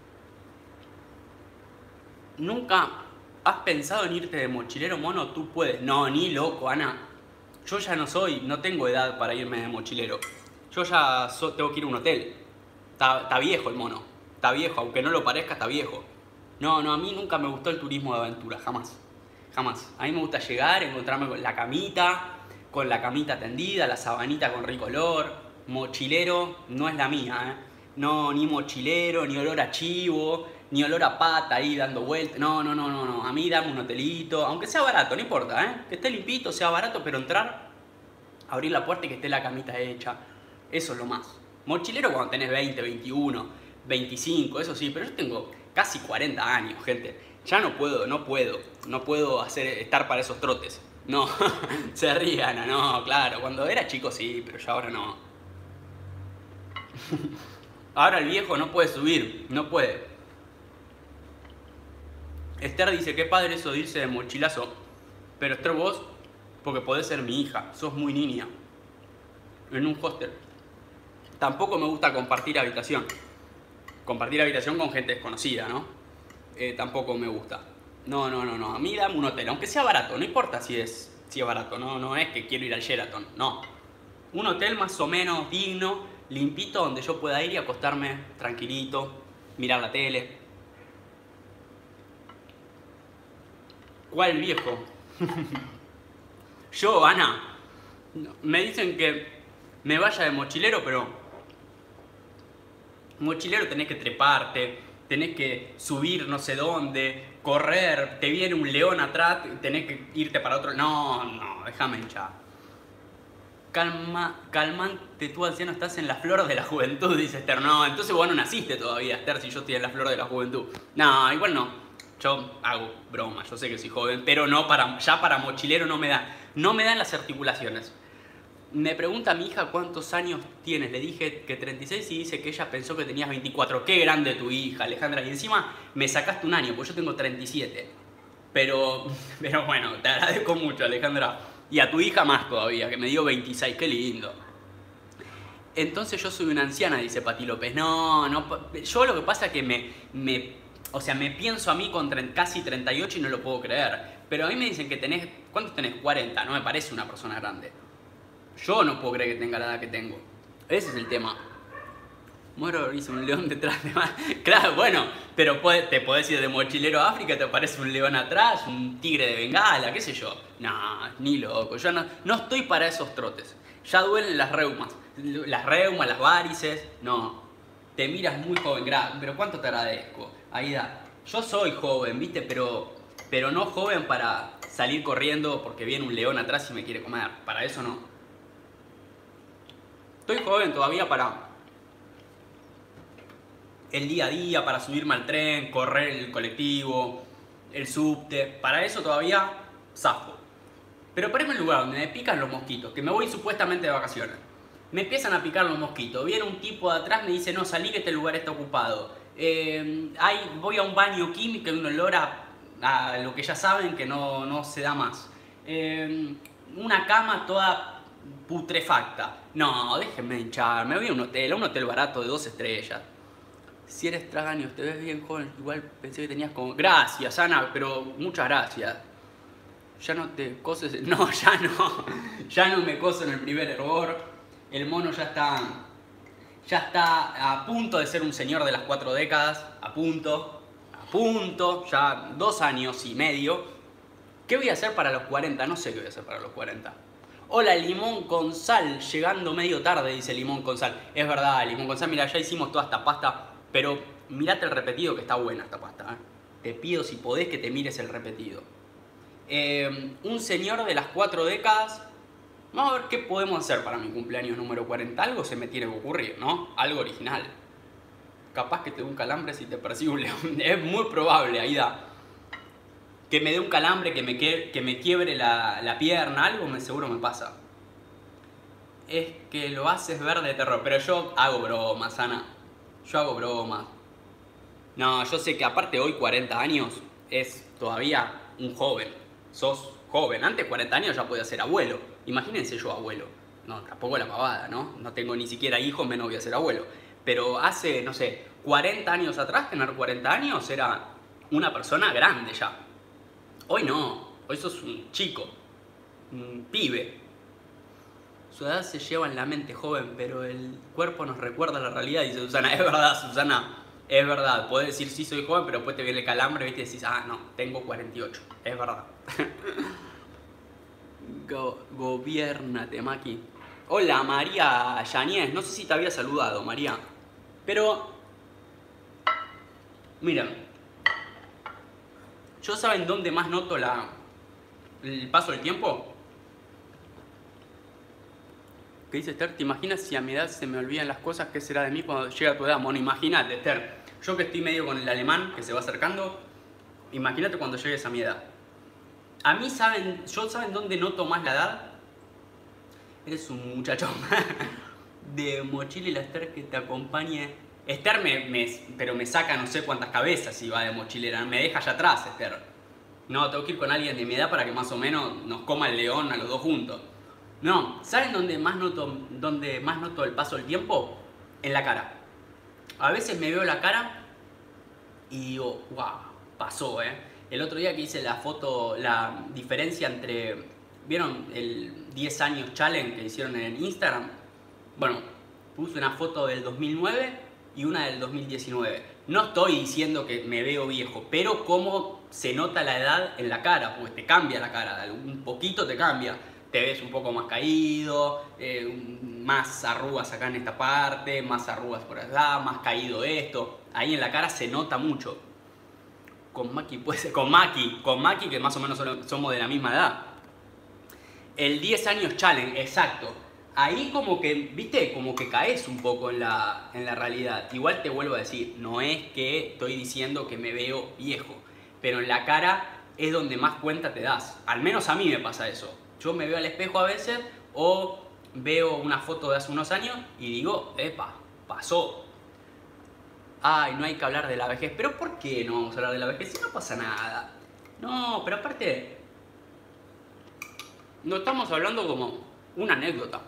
¿Nunca has pensado en irte de mochilero, mono? Tú puedes. No, ni loco, Ana. Yo ya no tengo edad para irme de mochilero. Yo ya tengo que ir a un hotel. Está viejo el mono. Está viejo, aunque no lo parezca, está viejo. No, a mí nunca me gustó el turismo de aventura, jamás. Jamás. A mí me gusta llegar, encontrarme con la camita tendida, la sabanita con rico olor. Mochilero no es la mía, ¿eh? No, ni mochilero, ni olor a chivo, ni olor a pata ahí dando vueltas. No. A mí dame un hotelito, aunque sea barato, no importa, ¿eh? Que esté limpito, sea barato, pero entrar, abrir la puerta y que esté la camita hecha. Eso es lo más. Mochilero cuando tenés 20, 21, 25, eso sí, pero yo tengo casi 40 años, gente. Ya no puedo estar para esos trotes. No, se rían, no, claro, cuando era chico sí, pero ya ahora no. Ahora el viejo no puede subir, no puede. Esther dice, qué padre eso de irse de mochilazo. Pero Esther, vos, porque podés ser mi hija, sos muy niña. En un hostel. Tampoco me gusta compartir habitación. Compartir habitación con gente desconocida, ¿no? Tampoco me gusta. No. A mí dame un hotel, aunque sea barato, no importa si es barato, no es que quiero ir al Sheraton, no. Un hotel más o menos digno, limpito, donde yo pueda ir y acostarme tranquilito, mirar la tele. ¿Cuál viejo? Yo, Ana, me dicen que me vaya de mochilero, pero mochilero tenés que treparte, tenés que subir no sé dónde, correr, te viene un león atrás, tenés que irte para otro. No, déjame hinchar. Calmante, tú anciano estás en la flor de la juventud, dice Esther. No, entonces vos no naciste todavía, Esther, si yo estoy en la flor de la juventud. No, igual no. Yo hago broma, yo sé que soy joven, pero no ya para mochilero no me dan las articulaciones. Me pregunta mi hija cuántos años tienes. Le dije que 36 y dice que ella pensó que tenías 24. Qué grande tu hija, Alejandra. Y encima me sacaste un año, pues yo tengo 37. Pero bueno, te agradezco mucho, Alejandra. Y a tu hija más todavía, que me dio 26. Qué lindo. Entonces yo soy una anciana, dice Pati López. No, yo lo que pasa es que me pienso a mí con casi 38 y no lo puedo creer. Pero a mí me dicen que tenés, ¿cuántos tenés? 40, no me parece una persona grande. Yo no puedo creer que tenga la edad que tengo. Ese es el tema. Muero, hice un león detrás de más. Claro, bueno, pero te podés ir de mochilero a África, te aparece un león atrás, un tigre de Bengala, qué sé yo. No, ni loco. Yo no estoy para esos trotes. Ya duelen las reumas. Las varices. No. Te miras muy joven. Pero cuánto te agradezco. Aida, yo soy joven, ¿viste? Pero no joven para salir corriendo porque viene un león atrás y me quiere comer. Para eso no. Estoy joven todavía para el día a día, para subirme al tren, correr el colectivo, el subte. Para eso todavía zafo. Pero poneme el lugar donde me pican los mosquitos, que me voy supuestamente de vacaciones. Me empiezan a picar los mosquitos. Viene un tipo de atrás, me dice, no, salí que este lugar está ocupado. Voy a un baño químico y un olor a lo que ya saben que no se da más. Una cama toda putrefacta. No, déjenme hinchar, me voy a un hotel barato de 2 estrellas. Si eres tragaños, te ves bien joven, igual pensé que tenías como... Gracias, Ana, pero muchas gracias. Ya no te coses... No, ya no. Ya no me coso en el primer hervor. El mono ya está a punto de ser un señor de las 4 décadas. A punto. Ya 2 años y medio. ¿Qué voy a hacer para los 40? No sé qué voy a hacer para los 40. Hola, limón con sal. Llegando medio tarde, dice limón con sal. Es verdad, limón con sal. Mira, ya hicimos toda esta pasta. Pero mirate el repetido, que está buena esta pasta. Te pido si podés que te mires el repetido. Un señor de las 4 décadas. Vamos a ver qué podemos hacer para mi cumpleaños número 40. Algo se me tiene que ocurrir, ¿no? Algo original. Capaz que te dé un calambre si te persigue un león. Es muy probable, Aida. Que me dé un calambre, que me quiebre la pierna. Algo seguro me pasa. Es que lo haces ver de terror. Pero yo hago bromas, Ana. Yo hago bromas. No, yo sé que aparte hoy 40 años es todavía un joven. Sos joven. Antes 40 años ya podía ser abuelo. Imagínense yo abuelo. No, tampoco la pavada, ¿no? No tengo ni siquiera hijos, menos voy a ser abuelo. Pero hace, no sé, 40 años atrás, tener 40 años era una persona grande ya. Hoy no. Hoy sos un chico. Un pibe. Su edad se lleva en la mente joven, pero el cuerpo nos recuerda la realidad, dice Susana. Es verdad, Susana, es verdad. Podés decir sí soy joven, pero después te viene el calambre, ¿viste? Y decís, ah, no, tengo 48. Es verdad. Gobiernate, Maki. Hola, María Yañez. No sé si te había saludado, María. Pero, miren, ¿yo saben dónde más noto el paso del tiempo? ¿Qué dice Esther? ¿Te imaginas si a mi edad se me olvidan las cosas? ¿Qué será de mí cuando llegue a tu edad? Bueno, imagínate, Esther. Yo que estoy medio con el alemán, que se va acercando, imagínate cuando llegues a mi edad. A mí, ¿saben dónde noto más la edad? Eres un muchacho de mochila y la Esther que te acompañe. Esther pero me saca no sé cuántas cabezas si va de mochilera. Me deja allá atrás, Esther. No, tengo que ir con alguien de mi edad para que más o menos nos coma el león a los dos juntos. No, ¿saben dónde más noto el paso del tiempo? En la cara. A veces me veo la cara y digo, wow, pasó, ¿eh? El otro día que hice la foto, la diferencia entre, ¿vieron el 10 años challenge que hicieron en Instagram? Bueno, puse una foto del 2009 y una del 2019. No estoy diciendo que me veo viejo, pero cómo se nota la edad en la cara, porque te cambia la cara, un poquito te cambia. Te ves un poco más caído, más arrugas acá en esta parte, más arrugas por allá, más caído esto. Ahí en la cara se nota mucho. Con Maki puede ser, con Maki que más o menos somos de la misma edad. El 10 años challenge, exacto. Ahí como que, viste, como que caes un poco en la realidad. Igual te vuelvo a decir, no es que estoy diciendo que me veo viejo, pero en la cara es donde más cuenta te das. Al menos a mí me pasa eso. Yo me veo al espejo a veces o veo una foto de hace unos años y digo, epa, pasó. Ay, no hay que hablar de la vejez. ¿Pero por qué no vamos a hablar de la vejez si no pasa nada? No, pero aparte, no estamos hablando como una anécdota.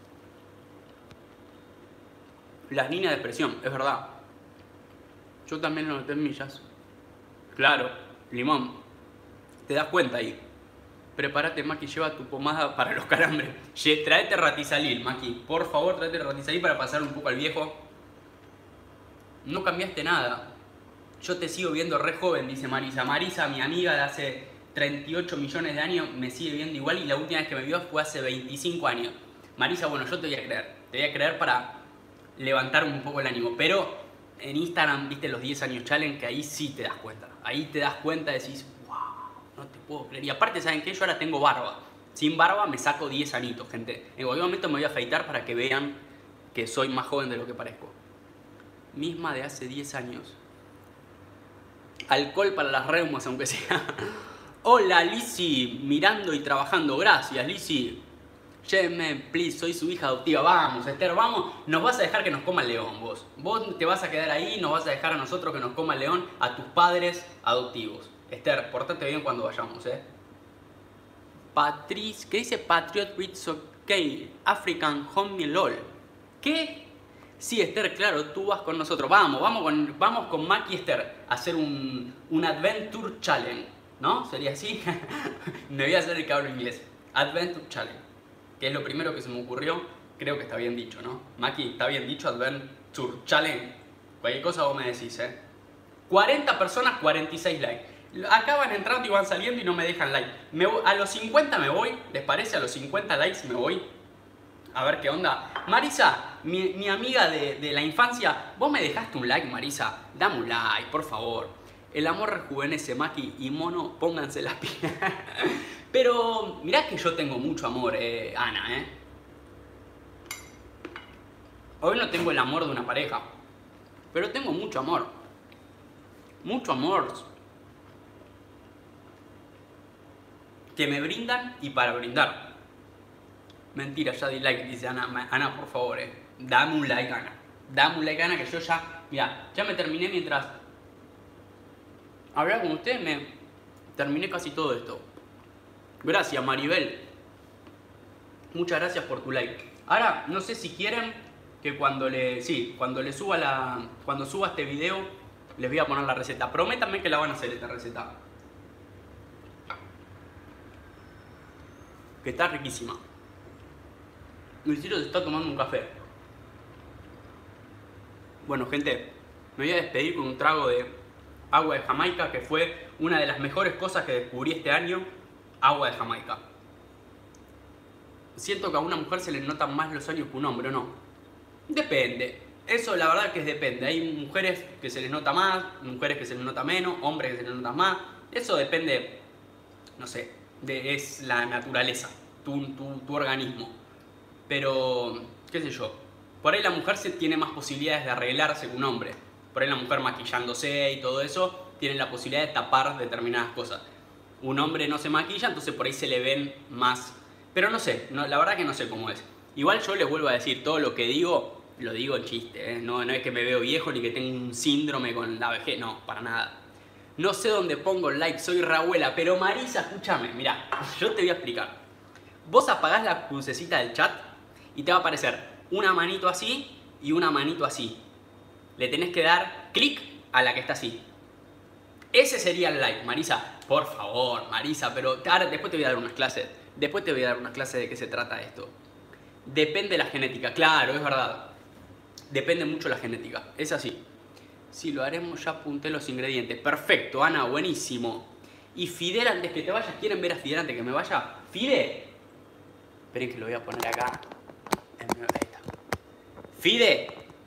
Las líneas de expresión, es verdad. Yo también lo noté en millas. Claro, limón. Te das cuenta ahí. Prepárate, Maki, lleva tu pomada para los calambres. Traete Ratizalil, Maki. Por favor, traete Ratizalil para pasar un poco al viejo. No cambiaste nada. Yo te sigo viendo re joven, dice Marisa. Marisa, mi amiga de hace 38 millones de años, me sigue viendo igual y la última vez que me vio fue hace 25 años. Marisa, bueno, yo te voy a creer. Te voy a creer para levantar un poco el ánimo. Pero en Instagram, viste los 10 años challenge, que ahí sí te das cuenta. Ahí te das cuenta, decís, no te puedo creer. Y aparte, ¿saben qué? Yo ahora tengo barba. Sin barba me saco 10 añitos, gente. En cualquier momento me voy a afeitar para que vean que soy más joven de lo que parezco. Misma de hace 10 años. Alcohol para las reumas, aunque sea. Hola, Lizzy. Mirando y trabajando. Gracias, Lizzy. Chemen, please, soy su hija adoptiva. Vamos, Esther, vamos. Nos vas a dejar que nos coma el león, vos. Vos te vas a quedar ahí, nos vas a dejar a nosotros que nos coma el león, a tus padres adoptivos. Esther, portate bien cuando vayamos, ¿eh? ¿Qué dice Patriot It's Okay? African Homie LOL. ¿Qué? Sí, Esther, claro, tú vas con nosotros. Vamos con Mac y Esther a hacer un Adventure Challenge, ¿no? ¿Sería así? Me voy a hacer el que hablo inglés. Adventure Challenge, que es lo primero que se me ocurrió. Creo que está bien dicho, ¿no? Maki, ¿está bien dicho Adventure Challenge? Cualquier cosa vos me decís, 40 personas, 46 likes. Acá van entrando y van saliendo y no me dejan like. A los 50 me voy, ¿les parece? A los 50 likes me voy. A ver qué onda. Marisa, mi amiga de la infancia, vos me dejaste un like, Marisa. Dame un like, por favor. El amor rejuvenece, Maki y Mono, pónganse las pilas. Pero mirá que yo tengo mucho amor, Ana, Hoy no tengo el amor de una pareja, pero tengo mucho amor. Mucho amor. Que me brindan y para brindar. Mentira, ya di like, dice Ana. Ana, por favor, dame un like, Ana. Dame un like, Ana, que yo ya... Mirá, ya me terminé mientras hablaba con ustedes, me terminé casi todo esto. Gracias, Maribel. Muchas gracias por tu like. Ahora, no sé si quieren que cuando suba este video, les voy a poner la receta. Prométanme que la van a hacer esta receta. Que está riquísima. Luisito se está tomando un café. Bueno, gente, me voy a despedir con un trago de agua de Jamaica, que fue una de las mejores cosas que descubrí este año. Agua de Jamaica. Siento que a una mujer se le notan más los años que a un hombre, ¿o no? Depende. Eso la verdad que depende. Hay mujeres que se les nota más, mujeres que se les nota menos, hombres que se les nota más. Eso depende, no sé, es la naturaleza, tu organismo. Pero, qué sé yo, por ahí la mujer tiene más posibilidades de arreglarse que un hombre. Por ahí la mujer maquillándose y todo eso tiene la posibilidad de tapar determinadas cosas. Un hombre no se maquilla, entonces por ahí se le ven más. Pero no sé, la verdad que no sé cómo es. Igual yo les vuelvo a decir, todo lo que digo, lo digo en chiste, no es que me veo viejo ni que tengo un síndrome con la vejez, no, para nada. No sé dónde pongo el like, soy Rabuela, pero Marisa, escúchame, mirá, yo te voy a explicar. Vos apagás la crucecita del chat y te va a aparecer una manito así y una manito así. Le tenés que dar clic a la que está así. Ese sería el like, Marisa. Por favor, Marisa, pero ahora después te voy a dar unas clases. Después te voy a dar unas clases de qué se trata esto. Depende de la genética, claro, es verdad. Depende mucho la genética, es así. Si lo haremos, ya apunté los ingredientes. Perfecto, Ana, buenísimo. Y Fidel, antes que te vayas, ¿quieren ver a Fidel antes que me vaya? Fide. Esperen que lo voy a poner acá. Ahí está. Fide.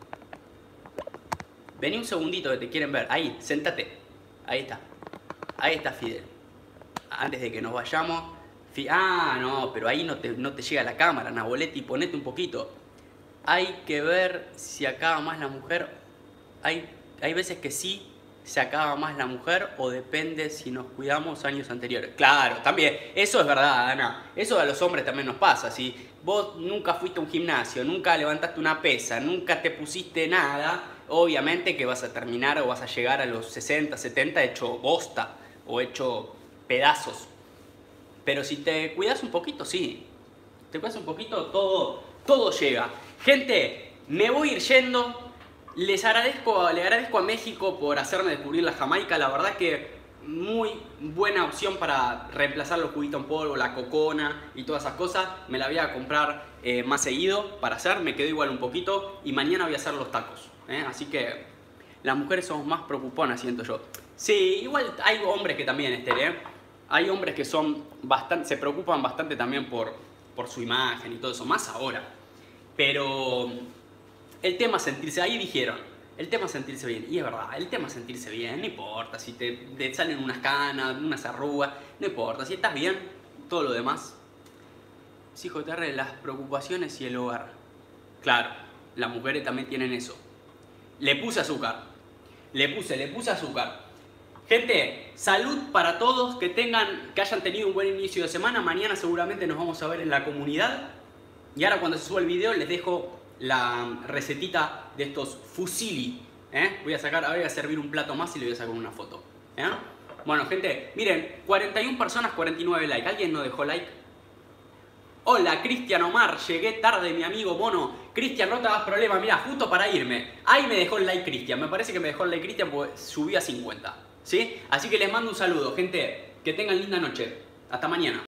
Vení un segundito que te quieren ver. Ahí, sentate. Ahí está. Ahí está Fidel. Antes de que nos vayamos. No, pero ahí no te llega la cámara, Naboletti, ponete un poquito. Hay que ver si acaba más la mujer. Hay veces que sí se acaba más la mujer o depende si nos cuidamos años anteriores. Claro, también, eso es verdad, Ana. Eso a los hombres también nos pasa. Si vos nunca fuiste a un gimnasio, nunca levantaste una pesa, nunca te pusiste nada, obviamente que vas a terminar o vas a llegar a los 60, 70 hecho bosta o hecho pedazos. Pero si te cuidas un poquito, sí. Te cuidas un poquito, todo llega. Gente, me voy a ir yendo. Le agradezco a México por hacerme descubrir la Jamaica. La verdad que muy buena opción para reemplazar los cubitos en polvo, la cocona y todas esas cosas. Me la voy a comprar más seguido para hacer. Me quedó igual un poquito. Y mañana voy a hacer los tacos. Así que las mujeres somos más preocuponas, siento yo. Sí, igual hay hombres que también estén, Hay hombres que se preocupan bastante también por su imagen y todo eso. Más ahora. Pero el tema es sentirse, ahí dijeron, el tema es sentirse bien. Y es verdad, el tema es sentirse bien, no importa si te salen unas canas, unas arrugas, no importa, si estás bien, todo lo demás. Sí, JR, las preocupaciones y el hogar. Claro, las mujeres también tienen eso. Le puse azúcar, le puse azúcar. Gente, salud para todos, que hayan tenido un buen inicio de semana. Mañana seguramente nos vamos a ver en la comunidad. Y ahora cuando se suba el video les dejo la recetita de estos fusilli. Voy a servir un plato más y le voy a sacar una foto. Bueno, gente, miren, 41 personas, 49 likes. ¿Alguien no dejó like? Hola, Cristian Omar, llegué tarde, mi amigo mono. Cristian, no te hagas problema, mira, justo para irme. Ahí me dejó el like Cristian, me parece que me dejó el like Cristian porque subí a 50. ¿Sí? Así que les mando un saludo, gente. Que tengan linda noche. Hasta mañana.